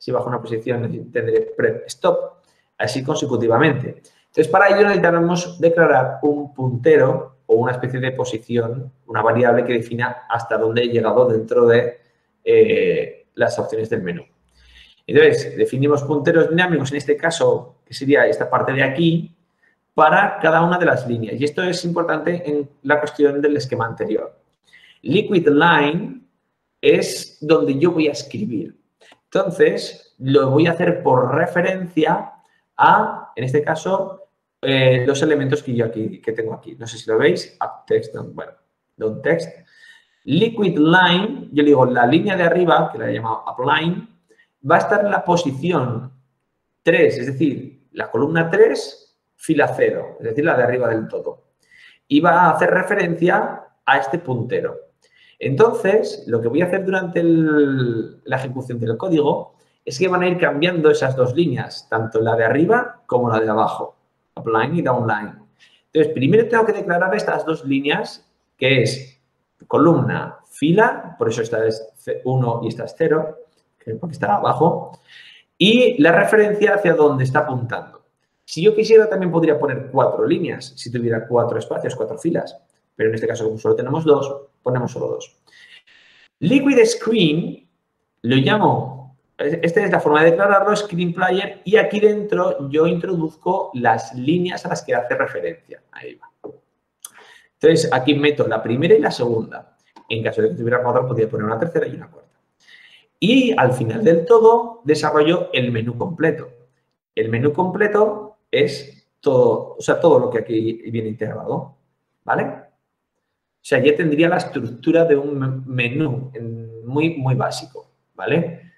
Si bajo una posición tendré prep stop, así consecutivamente. Entonces, para ello necesitamos declarar un puntero o una especie de posición, una variable que defina hasta dónde he llegado dentro de eh, las opciones del menú. Entonces, definimos punteros dinámicos, en este caso, que sería esta parte de aquí, para cada una de las líneas. Y esto es importante en la cuestión del esquema anterior. Liquid line es donde yo voy a escribir. Entonces, lo voy a hacer por referencia a, en este caso, eh, los elementos que yo aquí, que tengo aquí. No sé si lo veis. Up text, bueno, don't text. Liquid line, yo le digo la línea de arriba, que la he llamado upline, va a estar en la posición tres, es decir, la columna tres, fila cero, es decir, la de arriba del todo. Y va a hacer referencia a este puntero. Entonces, lo que voy a hacer durante el, la ejecución del código es que van a ir cambiando esas dos líneas, tanto la de arriba como la de abajo, upline y downline. Entonces, primero tengo que declarar estas dos líneas, que es columna, fila, por eso esta es uno y esta es cero, porque está abajo, y la referencia hacia dónde está apuntando. Si yo quisiera, también podría poner cuatro líneas, si tuviera cuatro espacios, cuatro filas, pero en este caso, como solo tenemos dos, ponemos solo dos. Liquid screen lo llamo, esta es la forma de declararlo, screen player, y aquí dentro yo introduzco las líneas a las que hace referencia. Ahí va. Entonces, aquí meto la primera y la segunda. En caso de que tuviera cuatro, podría poner una tercera y una cuarta. Y al final del todo, desarrollo el menú completo. El menú completo es todo, o sea, todo lo que aquí viene integrado, ¿vale? O sea, ya tendría la estructura de un menú muy, muy básico, ¿vale?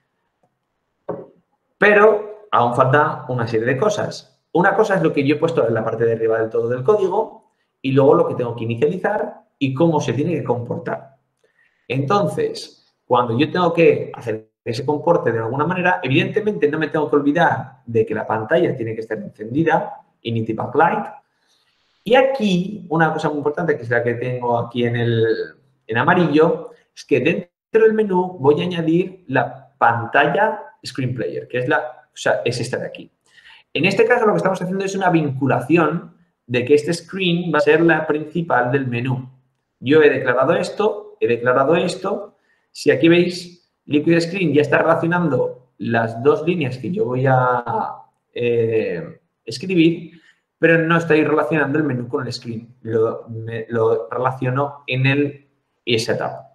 Pero aún falta una serie de cosas. Una cosa es lo que yo he puesto en la parte de arriba del todo del código y luego lo que tengo que inicializar y cómo se tiene que comportar. Entonces, cuando yo tengo que hacer que se comporte de alguna manera, evidentemente no me tengo que olvidar de que la pantalla tiene que estar encendida, init backlight. Y aquí, una cosa muy importante, que es la que tengo aquí en, el, en amarillo, es que dentro del menú voy a añadir la pantalla Screen Player, que es, la, o sea, es esta de aquí. En este caso, lo que estamos haciendo es una vinculación de que este screen va a ser la principal del menú. Yo he declarado esto, he declarado esto. Si aquí veis, Liquid Screen ya está relacionando las dos líneas que yo voy a eh, escribir, pero no estoy relacionando el menú con el screen. Lo, me, lo relaciono en el setup.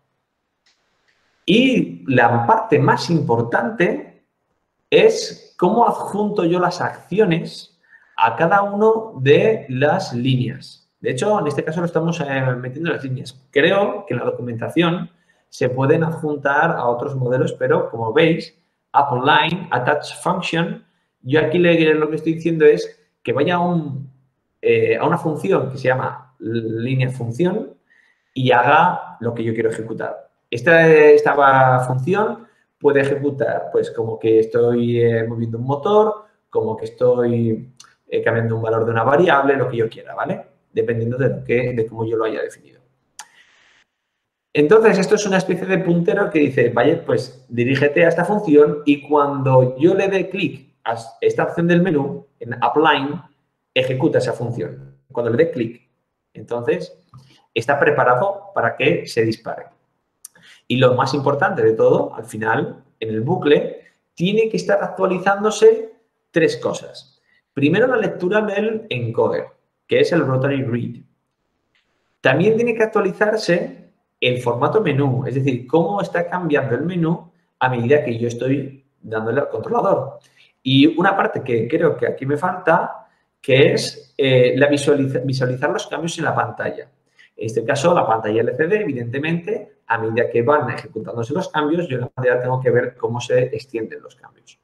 Y la parte más importante es cómo adjunto yo las acciones a cada una de las líneas. De hecho, en este caso lo estamos eh, metiendo en las líneas. Creo que en la documentación se pueden adjuntar a otros modelos, pero como veis, upline, attach function, yo aquí lo que estoy diciendo es que vaya a, un, eh, a una función que se llama línea función y haga lo que yo quiero ejecutar. Esta, esta función puede ejecutar, pues, como que estoy eh, moviendo un motor, como que estoy eh, cambiando un valor de una variable, lo que yo quiera, ¿vale? Dependiendo de, lo que, de cómo yo lo haya definido. Entonces, esto es una especie de puntero que dice, vaya, pues, dirígete a esta función y cuando yo le dé clic a esta opción del menú, en upline, ejecuta esa función. Cuando le dé clic, entonces, está preparado para que se dispare. Y lo más importante de todo, al final, en el bucle, tiene que estar actualizándose tres cosas. Primero, la lectura del encoder, que es el rotary read. También tiene que actualizarse el formato menú, es decir, cómo está cambiando el menú a medida que yo estoy dándole al controlador. Y una parte que creo que aquí me falta, que es eh, la visualiza, visualizar los cambios en la pantalla. En este caso, la pantalla L C D, evidentemente, a medida que van ejecutándose los cambios, yo en la pantalla tengo que ver cómo se extienden los cambios.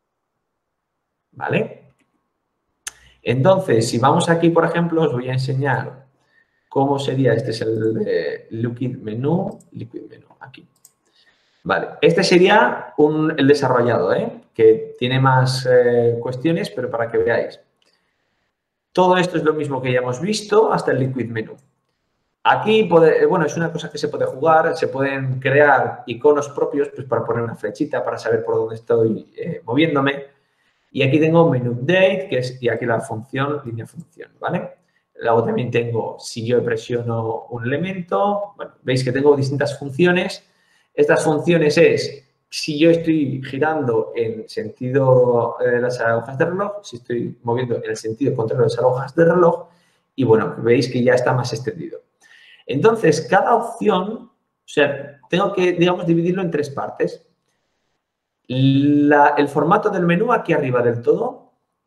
¿Vale? Entonces, si vamos aquí, por ejemplo, os voy a enseñar cómo sería, este es el de Liquid Menú, Liquid Menú, aquí. Vale, este sería un, el desarrollado, ¿eh? Que tiene más eh, cuestiones, pero para que veáis. Todo esto es lo mismo que ya hemos visto hasta el Liquid Menú. Aquí, puede, bueno, es una cosa que se puede jugar, se pueden crear iconos propios pues, para poner una flechita, para saber por dónde estoy eh, moviéndome. Y aquí tengo menú update, que es, y aquí la función, línea función, ¿vale? Luego también tengo, si yo presiono un elemento, bueno, veis que tengo distintas funciones. Estas funciones es, si yo estoy girando en sentido de las agujas de reloj, si estoy moviendo en el sentido contrario de las agujas de reloj, y bueno, veis que ya está más extendido. Entonces, cada opción, o sea, tengo que, digamos, dividirlo en tres partes. La, el formato del menú aquí arriba del todo,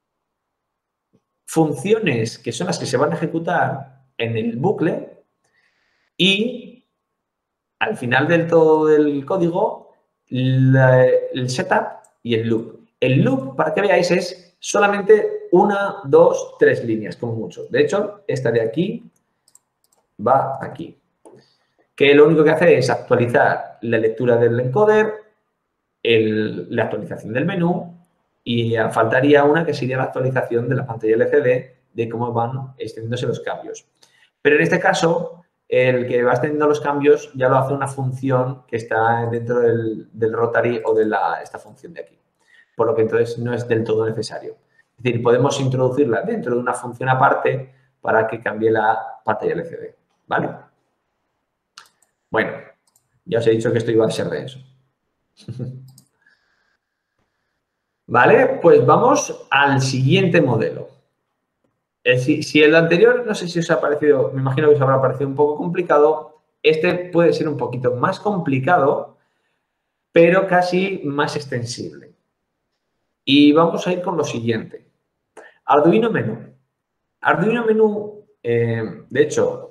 funciones que son las que se van a ejecutar en el bucle y al final del todo del código, la, el setup y el loop. El loop, para que veáis, es solamente una, dos, tres líneas, como mucho. De hecho, esta de aquí va aquí. Que lo único que hace es actualizar la lectura del encoder, el, la actualización del menú y faltaría una que sería la actualización de la pantalla L C D de cómo van extendiéndose los cambios. Pero en este caso, el que va extendiendo los cambios ya lo hace una función que está dentro del, del rotary o de la, esta función de aquí. Por lo que entonces no es del todo necesario. Es decir, podemos introducirla dentro de una función aparte para que cambie la pantalla L C D. ¿Vale? Bueno, ya os he dicho que esto iba a ser de eso. Vale, pues vamos al siguiente modelo. Si, si el anterior, no sé si os ha parecido, me imagino que os habrá parecido un poco complicado, este puede ser un poquito más complicado, pero casi más extensible. Y vamos a ir con lo siguiente. Arduino menú. Arduino menú, eh, de hecho,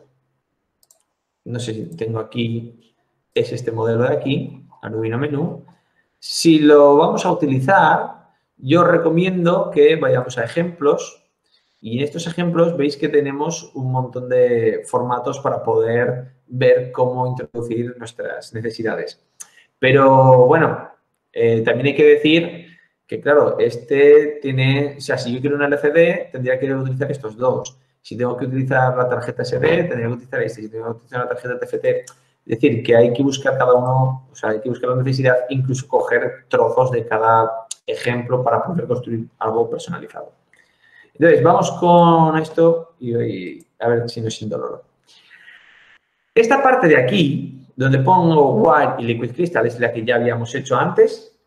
no sé si tengo aquí, es este modelo de aquí, Arduino menú. Si lo vamos a utilizar, yo recomiendo que vayamos a ejemplos y en estos ejemplos veis que tenemos un montón de formatos para poder ver cómo introducir nuestras necesidades. Pero bueno, eh, también hay que decir que, claro, este tiene, o sea, si yo quiero una L C D, tendría que utilizar estos dos. Si tengo que utilizar la tarjeta S D, tendría que utilizar este. Si tengo que utilizar la tarjeta T F T, es decir, que hay que buscar cada uno, o sea, hay que buscar la necesidad, incluso coger trozos de cada ejemplo para poder construir algo personalizado. Entonces, vamos con esto y, y a ver si no es sin dolor. Esta parte de aquí, donde pongo White y Liquid Crystal, es la que ya habíamos hecho antes.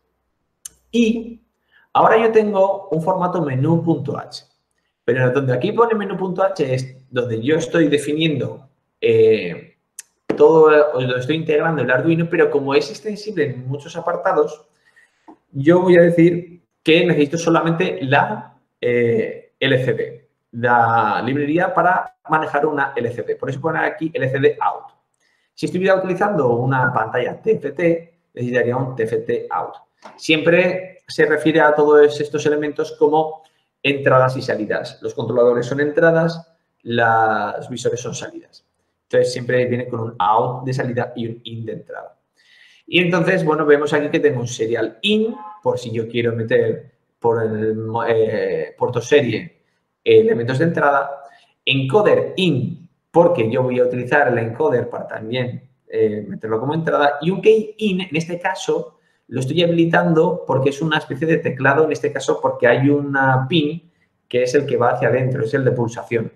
Y ahora yo tengo un formato menú.h. Pero donde aquí pone menú.h es donde yo estoy definiendo eh, todo, lo estoy integrando el Arduino, pero como es extensible en muchos apartados, yo voy a decir que necesito solamente la eh, L C D, la librería para manejar una L C D. Por eso poner aquí L C D out. Si estuviera utilizando una pantalla T F T, necesitaría un T F T out. Siempre se refiere a todos estos elementos como entradas y salidas. Los controladores son entradas, los visores son salidas. Entonces, siempre viene con un out de salida y un in de entrada. Y entonces, bueno, vemos aquí que tengo un serial in, por si yo quiero meter por el eh, puerto serie elementos de entrada. Encoder in, porque yo voy a utilizar el encoder para también eh, meterlo como entrada. Y un key in, en este caso, lo estoy habilitando porque es una especie de teclado, en este caso porque hay una pin que es el que va hacia adentro, es el de pulsación.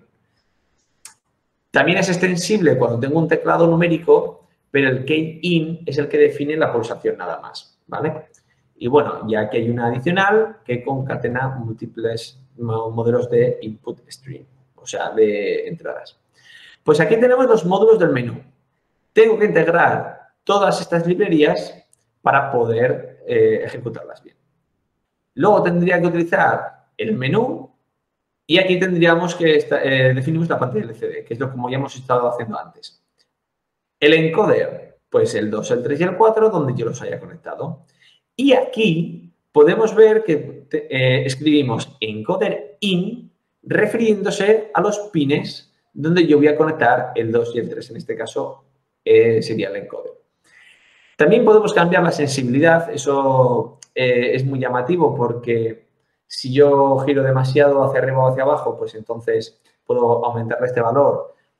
También es extensible cuando tengo un teclado numérico, pero el key in es el que define la pulsación nada más, ¿vale? Y bueno, ya que hay una adicional que concatena múltiples modelos de input stream, o sea, de entradas. Pues aquí tenemos los módulos del menú. Tengo que integrar todas estas librerías para poder eh, ejecutarlas bien. Luego tendría que utilizar el menú y aquí tendríamos que eh, definimos la pantalla L C D, que es lo como ya hemos estado haciendo antes. El encoder, pues el dos, el tres y el cuatro, donde yo los haya conectado. Y aquí podemos ver que eh, escribimos encoder in refiriéndose a los pines donde yo voy a conectar el dos y el tres. En este caso eh, sería el encoder. También podemos cambiar la sensibilidad. Eso eh, es muy llamativo porque si yo giro demasiado hacia arriba o hacia abajo, pues entonces puedo aumentarle este valor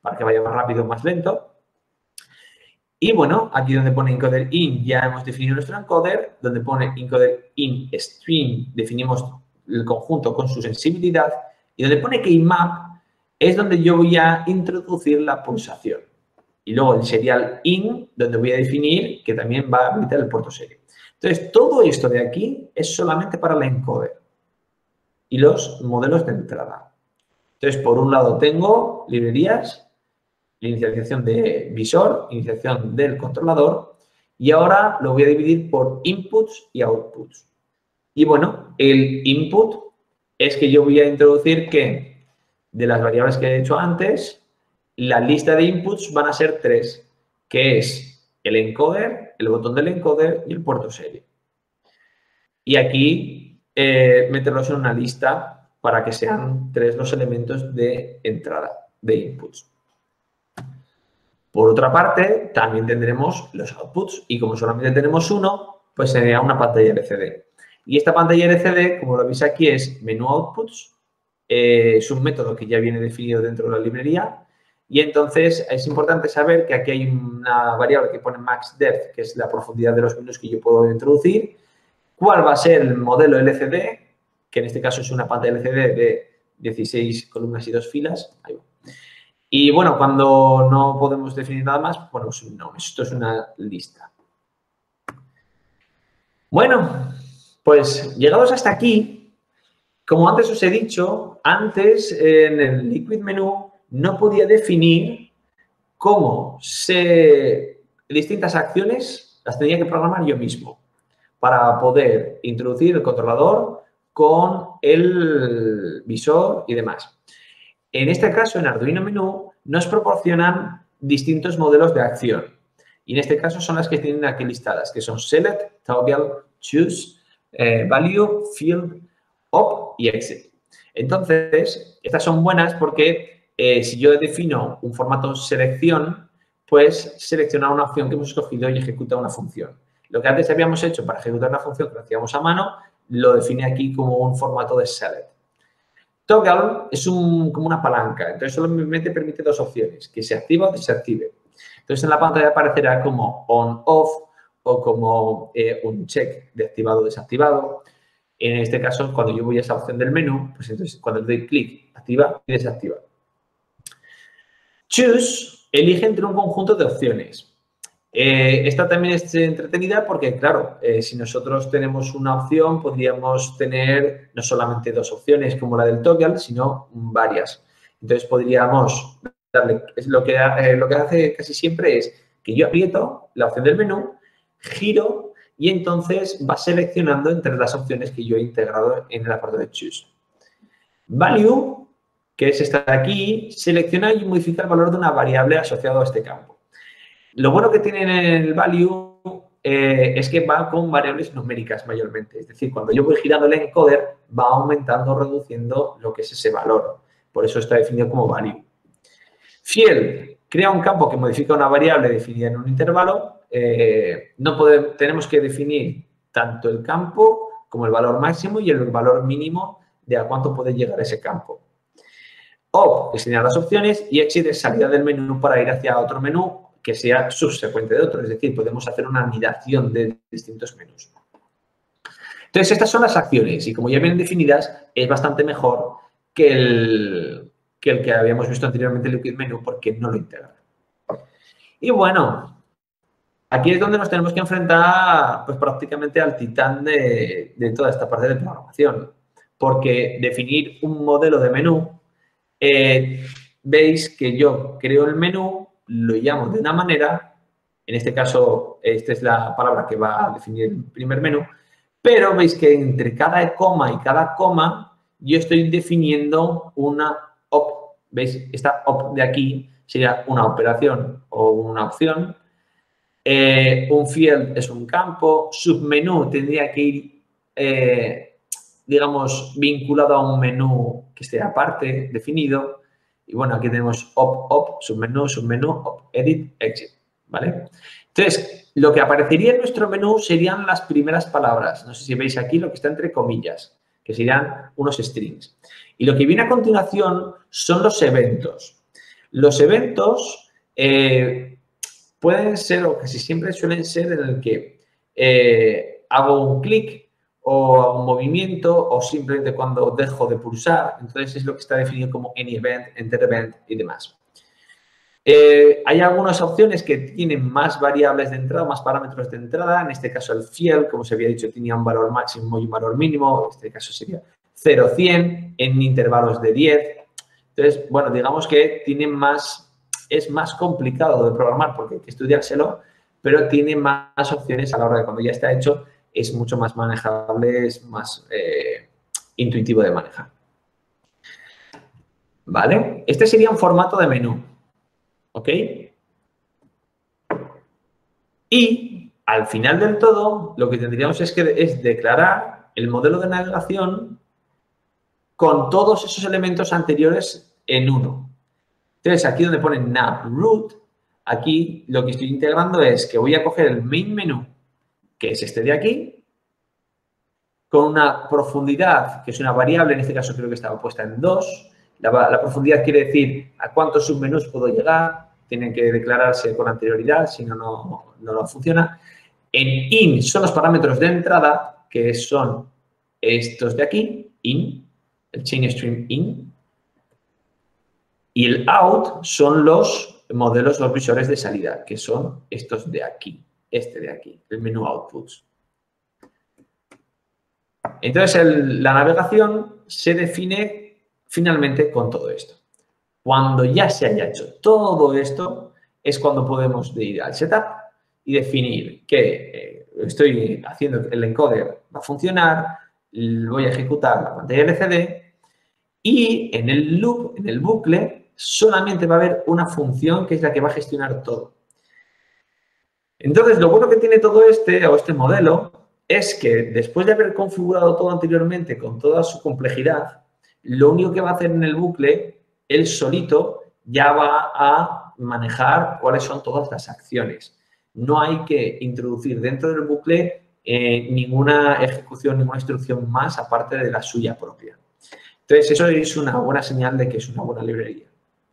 para que vaya más rápido o más lento. Y bueno, aquí donde pone encoder in ya hemos definido nuestro encoder, donde pone encoder in string definimos el conjunto con su sensibilidad y donde pone keymap es donde yo voy a introducir la pulsación. Y luego el serial in, donde voy a definir que también va a habilitar el puerto serie. Entonces, todo esto de aquí es solamente para el encoder y los modelos de entrada. Entonces, por un lado tengo librerías, la inicialización de visor, inicialización del controlador y ahora lo voy a dividir por inputs y outputs. Y bueno, el input es que yo voy a introducir que de las variables que he hecho antes, la lista de inputs van a ser tres, que es el encoder, el botón del encoder y el puerto serie. Y aquí eh, meterlos en una lista para que sean tres los elementos de entrada, de inputs. Por otra parte, también tendremos los outputs y como solamente tenemos uno, pues sería una pantalla L C D. Y esta pantalla L C D, como lo veis aquí, es menú outputs. Eh, es un método que ya viene definido dentro de la librería. Y entonces es importante saber que aquí hay una variable que pone max depth, que es la profundidad de los menús que yo puedo introducir. ¿Cuál va a ser el modelo L C D? Que en este caso es una pantalla L C D de dieciséis columnas y dos filas. Ahí va. Y bueno, cuando no podemos definir nada más, bueno, pues no, esto es una lista. Bueno, pues llegados hasta aquí, como antes os he dicho, antes en el Liquid Menú no podía definir cómo se, distintas acciones las tenía que programar yo mismo para poder introducir el controlador con el visor y demás. En este caso, en Arduino Menú, nos proporcionan distintos modelos de acción. Y en este caso son las que tienen aquí listadas, que son Select, Toggle, Choose, eh, Value, Field, Op y Exit. Entonces, estas son buenas porque eh, si yo defino un formato selección, pues selecciona una opción que hemos escogido y ejecuta una función. Lo que antes habíamos hecho para ejecutar una función que lo hacíamos a mano, lo define aquí como un formato de Select. Toggle es un, como una palanca, entonces solamente permite dos opciones, que se active o desactive. Entonces en la pantalla aparecerá como on-off o como eh, un check de activado o desactivado. En este caso, cuando yo voy a esa opción del menú, pues entonces cuando le doy clic, activa y desactiva. Choose elige entre un conjunto de opciones. Eh, esta también es entretenida porque, claro, eh, si nosotros tenemos una opción, podríamos tener no solamente dos opciones como la del toggle, sino varias. Entonces, podríamos darle, es lo, que, eh, lo que hace casi siempre es que yo aprieto la opción del menú, giro y entonces va seleccionando entre las opciones que yo he integrado en el apartado de Choose. Value, que es esta de aquí, selecciona y modifica el valor de una variable asociada a este campo. Lo bueno que tiene el value eh, es que va con variables numéricas mayormente. Es decir, cuando yo voy girando el encoder, va aumentando o reduciendo lo que es ese valor. Por eso está definido como value. Field crea un campo que modifica una variable definida en un intervalo. Eh, no podemos, tenemos que definir tanto el campo como el valor máximo y el valor mínimo de a cuánto puede llegar ese campo. Op que señala las opciones y exit es salida del menú para ir hacia otro menú que sea subsecuente de otro, es decir, podemos hacer una anidación de distintos menús. Entonces, estas son las acciones y como ya vienen definidas, es bastante mejor que el que, el que habíamos visto anteriormente, el Liquid Menú, porque no lo integra. Y bueno, aquí es donde nos tenemos que enfrentar pues, prácticamente al titán de, de toda esta parte de programación, porque definir un modelo de menú, eh, veis que yo creo el menú, lo llamo de una manera, en este caso, esta es la palabra que va a definir el primer menú, pero veis que entre cada coma y cada coma yo estoy definiendo una op. ¿Veis? Esta op de aquí sería una operación o una opción. Eh, un field es un campo. Submenú tendría que ir, eh, digamos, vinculado a un menú que esté aparte, definido. Y bueno, aquí tenemos op, op, submenú, submenú, op, edit, exit, ¿vale? Entonces, lo que aparecería en nuestro menú serían las primeras palabras. No sé si veis aquí lo que está entre comillas, que serían unos strings. Y lo que viene a continuación son los eventos. Los eventos eh, pueden ser, o casi siempre suelen ser, en el que eh, hago un clic o hago un movimiento o simplemente cuando dejo de pulsar. Entonces, es lo que está definido como any event, enter event y demás. Eh, hay algunas opciones que tienen más variables de entrada, más parámetros de entrada. En este caso, el field, como se había dicho, tenía un valor máximo y un valor mínimo. En este caso sería cero a cien en intervalos de diez. Entonces, bueno, digamos que tiene más, es más complicado de programar porque hay que estudiárselo, pero tiene más opciones a la hora de cuando ya está hecho, es mucho más manejable, es más eh, intuitivo de manejar. ¿Vale? Este sería un formato de menú. ¿Ok? Y al final del todo, lo que tendríamos es que es declarar el modelo de navegación con todos esos elementos anteriores en uno. Entonces, aquí donde pone nav root, aquí lo que estoy integrando es que voy a coger el main menú, que es este de aquí, con una profundidad, que es una variable, en este caso creo que estaba puesta en dos. La, la profundidad quiere decir a cuántos submenús puedo llegar. Tienen que declararse con anterioridad, si no, no, no funciona. En in son los parámetros de entrada, que son estos de aquí, in, el chain stream in. Y el out son los modelos, los visores de salida, que son estos de aquí, este de aquí, el menú outputs. Entonces, el, la navegación se define finalmente con todo esto. Cuando ya se haya hecho todo esto, es cuando podemos ir al setup y definir que eh, estoy haciendo el encoder va a funcionar, voy a ejecutar la pantalla L C D y en el loop, en el bucle, solamente va a haber una función que es la que va a gestionar todo. Entonces, lo bueno que tiene todo este o este modelo es que después de haber configurado todo anteriormente con toda su complejidad, lo único que va a hacer en el bucle, él solito ya va a manejar cuáles son todas las acciones. No hay que introducir dentro del bucle eh, ninguna ejecución, ninguna instrucción más aparte de la suya propia. Entonces, eso es una buena señal de que es una buena librería.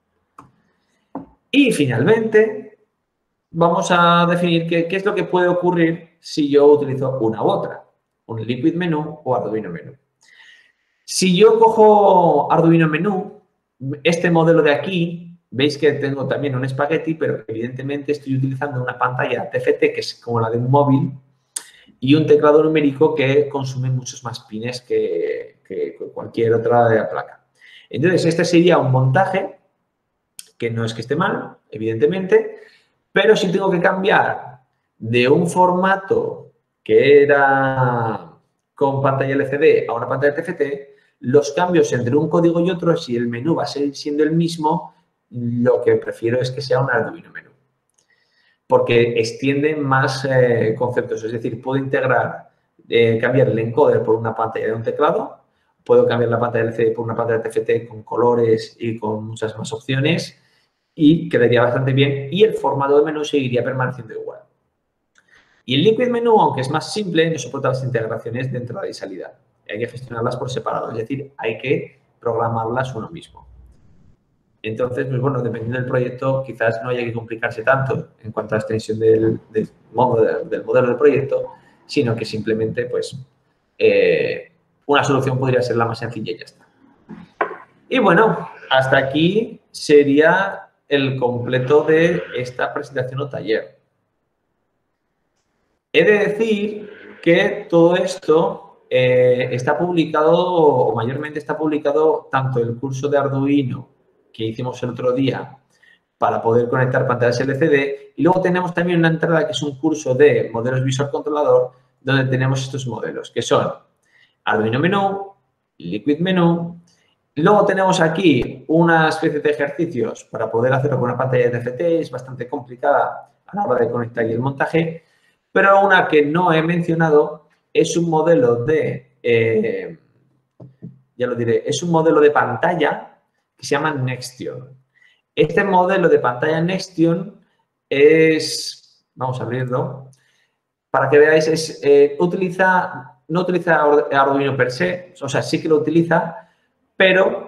Y finalmente, vamos a definir qué, qué es lo que puede ocurrir si yo utilizo una u otra, un Liquid Menú o Arduino Menú. Si yo cojo Arduino Menú, este modelo de aquí, veis que tengo también un espagueti, pero evidentemente estoy utilizando una pantalla T F T, que es como la de un móvil, y un teclado numérico que consume muchos más pines que, que cualquier otra placa. Entonces, este sería un montaje, que no es que esté mal, evidentemente, pero si tengo que cambiar de un formato que era con pantalla L C D a una pantalla T F T, los cambios entre un código y otro, si el menú va a seguir siendo el mismo, lo que prefiero es que sea un Arduino Menú. Porque extiende más eh, conceptos. Es decir, puedo integrar, eh, cambiar el encoder por una pantalla de un teclado, puedo cambiar la pantalla L C D por una pantalla T F T con colores y con muchas más opciones y quedaría bastante bien y el formato de menú seguiría permaneciendo igual. Y el Liquid Menú, aunque es más simple, no soporta las integraciones de entrada y salida. Hay que gestionarlas por separado, es decir, hay que programarlas uno mismo. Entonces, pues bueno, dependiendo del proyecto, quizás no haya que complicarse tanto en cuanto a la extensión del, del, modo, del modelo del proyecto, sino que simplemente, pues, eh, una solución podría ser la más sencilla y ya está. Y bueno, hasta aquí sería el completo de esta presentación o taller. He de decir que todo esto eh, está publicado, o mayormente está publicado, tanto el curso de Arduino que hicimos el otro día para poder conectar pantallas L C D, y luego tenemos también una entrada que es un curso de modelos Visual Controlador, donde tenemos estos modelos, que son Arduino Menú, Liquid Menú. Luego tenemos aquí una especie de ejercicios para poder hacerlo con una pantalla de T F T, es bastante complicada a la hora de conectar y el montaje, pero una que no he mencionado es un modelo de, eh, ya lo diré, es un modelo de pantalla que se llama Nextion. Este modelo de pantalla Nextion es, vamos a abrirlo, para que veáis, es, eh, utiliza, no utiliza Arduino per se, o sea, sí que lo utiliza, pero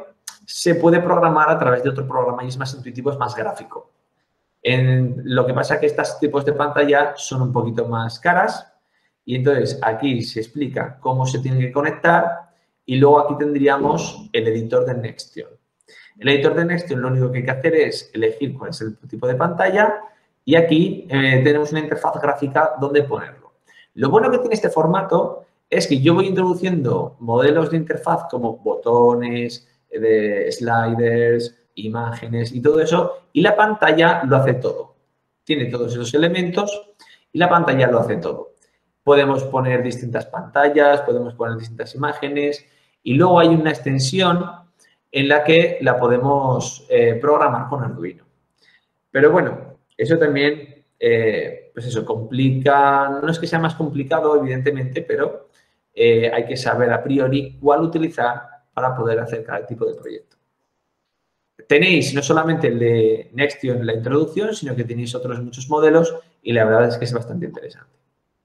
se puede programar a través de otro programa y es más intuitivo, es más gráfico. En, lo que pasa es que estos tipos de pantalla son un poquito más caras y entonces aquí se explica cómo se tiene que conectar y luego aquí tendríamos el editor de Nextion. El editor de Nextion lo único que hay que hacer es elegir cuál es el tipo de pantalla y aquí eh, tenemos una interfaz gráfica donde ponerlo. Lo bueno que tiene este formato es que yo voy introduciendo modelos de interfaz como botones, de sliders, imágenes y todo eso y la pantalla lo hace todo. Tiene todos esos elementos y la pantalla lo hace todo. Podemos poner distintas pantallas, podemos poner distintas imágenes y luego hay una extensión en la que la podemos eh, programar con Arduino. Pero bueno, eso también, eh, pues eso, complica, no es que sea más complicado, evidentemente, pero eh, hay que saber a priori cuál utilizar para poder hacer cada tipo de proyecto. Tenéis no solamente el de Nextion, la introducción, sino que tenéis otros muchos modelos y la verdad es que es bastante interesante.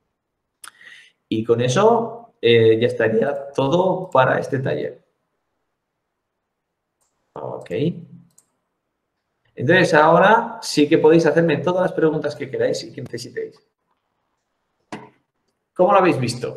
Y con eso eh, ya estaría todo para este taller. Ok. Entonces, ahora sí que podéis hacerme todas las preguntas que queráis y que necesitéis. ¿Cómo lo habéis visto?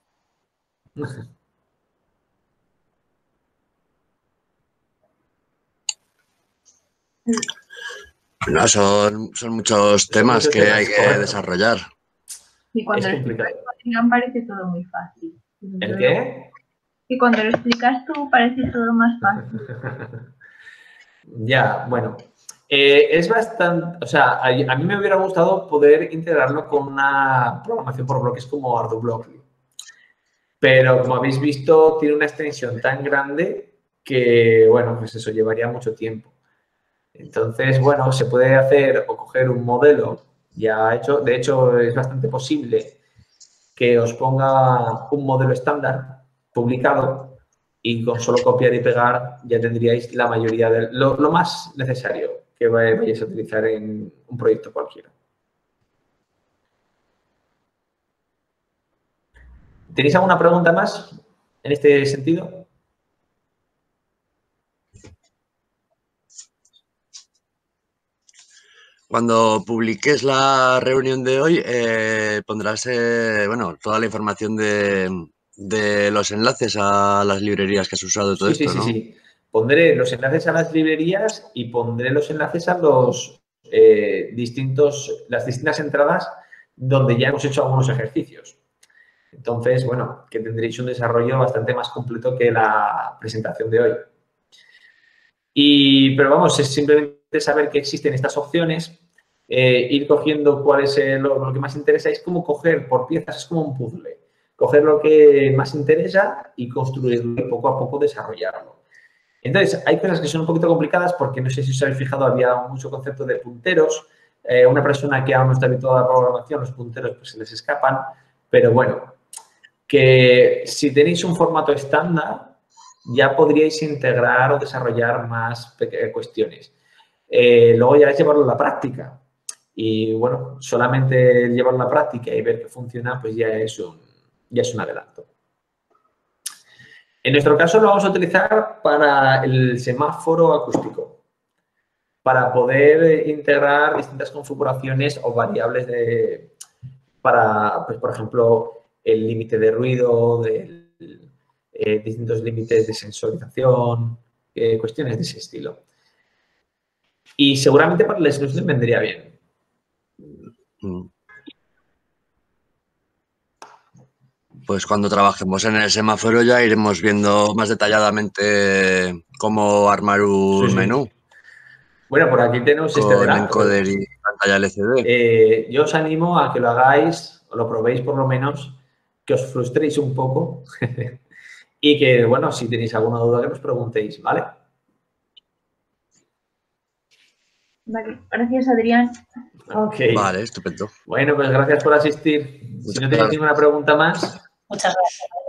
No, son, son muchos Son temas muchos que temas, hay que correcto. desarrollar. Y cuando Es lo complicado. explicas tú, parece todo muy fácil. ¿El qué? Y cuando lo explicas tú parece todo más fácil. Ya, bueno. Eh, es bastante, o sea, a, a mí me hubiera gustado poder integrarlo con una programación por bloques como ArduBlockly. Pero como habéis visto, tiene una extensión tan grande que, bueno, pues eso llevaría mucho tiempo. Entonces, bueno, se puede hacer o coger un modelo ya hecho. De hecho, es bastante posible que os ponga un modelo estándar publicado y con solo copiar y pegar ya tendríais la mayoría de lo, lo más necesario que vayáis a utilizar en un proyecto cualquiera. ¿Tenéis alguna pregunta más en este sentido? Cuando publiques la reunión de hoy, eh, pondrás eh, bueno, toda la información de, de los enlaces a las librerías que has usado, todo Sí, sí, esto, sí, ¿no? sí. Pondré los enlaces a las librerías y pondré los enlaces a los eh, distintos, las distintas entradas donde ya hemos hecho algunos ejercicios. Entonces, bueno, que tendréis un desarrollo bastante más completo que la presentación de hoy. Y, pero vamos, es simplemente saber que existen estas opciones, eh, ir cogiendo cuál es el- lo, lo que más interesa. Es como coger por piezas, es como un puzzle. Coger lo que más interesa y construirlo y poco a poco desarrollarlo. Entonces, hay cosas que son un poquito complicadas porque no sé si os habéis fijado, había mucho concepto de punteros. Eh, una persona que aún no está habituada a la programación, los punteros pues, se les escapan. Pero bueno, que si tenéis un formato estándar, ya podríais integrar o desarrollar más cuestiones. Eh, luego ya es llevarlo a la práctica. Y bueno, solamente llevarlo a la práctica y ver que funciona, pues ya es un, ya es un adelanto. En nuestro caso lo vamos a utilizar para el semáforo acústico, para poder integrar distintas configuraciones o variables de, para, pues, por ejemplo, el límite de ruido, de, eh, distintos límites de sensorización, eh, cuestiones de ese estilo. Y seguramente para el SNUSLIM vendría bien. Mm. Pues cuando trabajemos en el semáforo ya iremos viendo más detalladamente cómo armar un Sí, sí. menú. Bueno, por aquí tenemos este Con adelanto. encoder y pantalla L C D. Eh, yo os animo a que lo hagáis, o lo probéis por lo menos, que os frustréis un poco y que, bueno, si tenéis alguna duda que nos preguntéis, ¿vale? Vale, gracias Adrián. Ok. Vale, estupendo. Bueno, pues gracias por asistir. Muchas Si no tenéis gracias. ninguna pregunta más. Muchas gracias.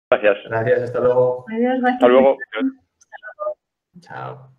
Gracias. Gracias, hasta luego. Adiós, gracias. Hasta luego. Chao.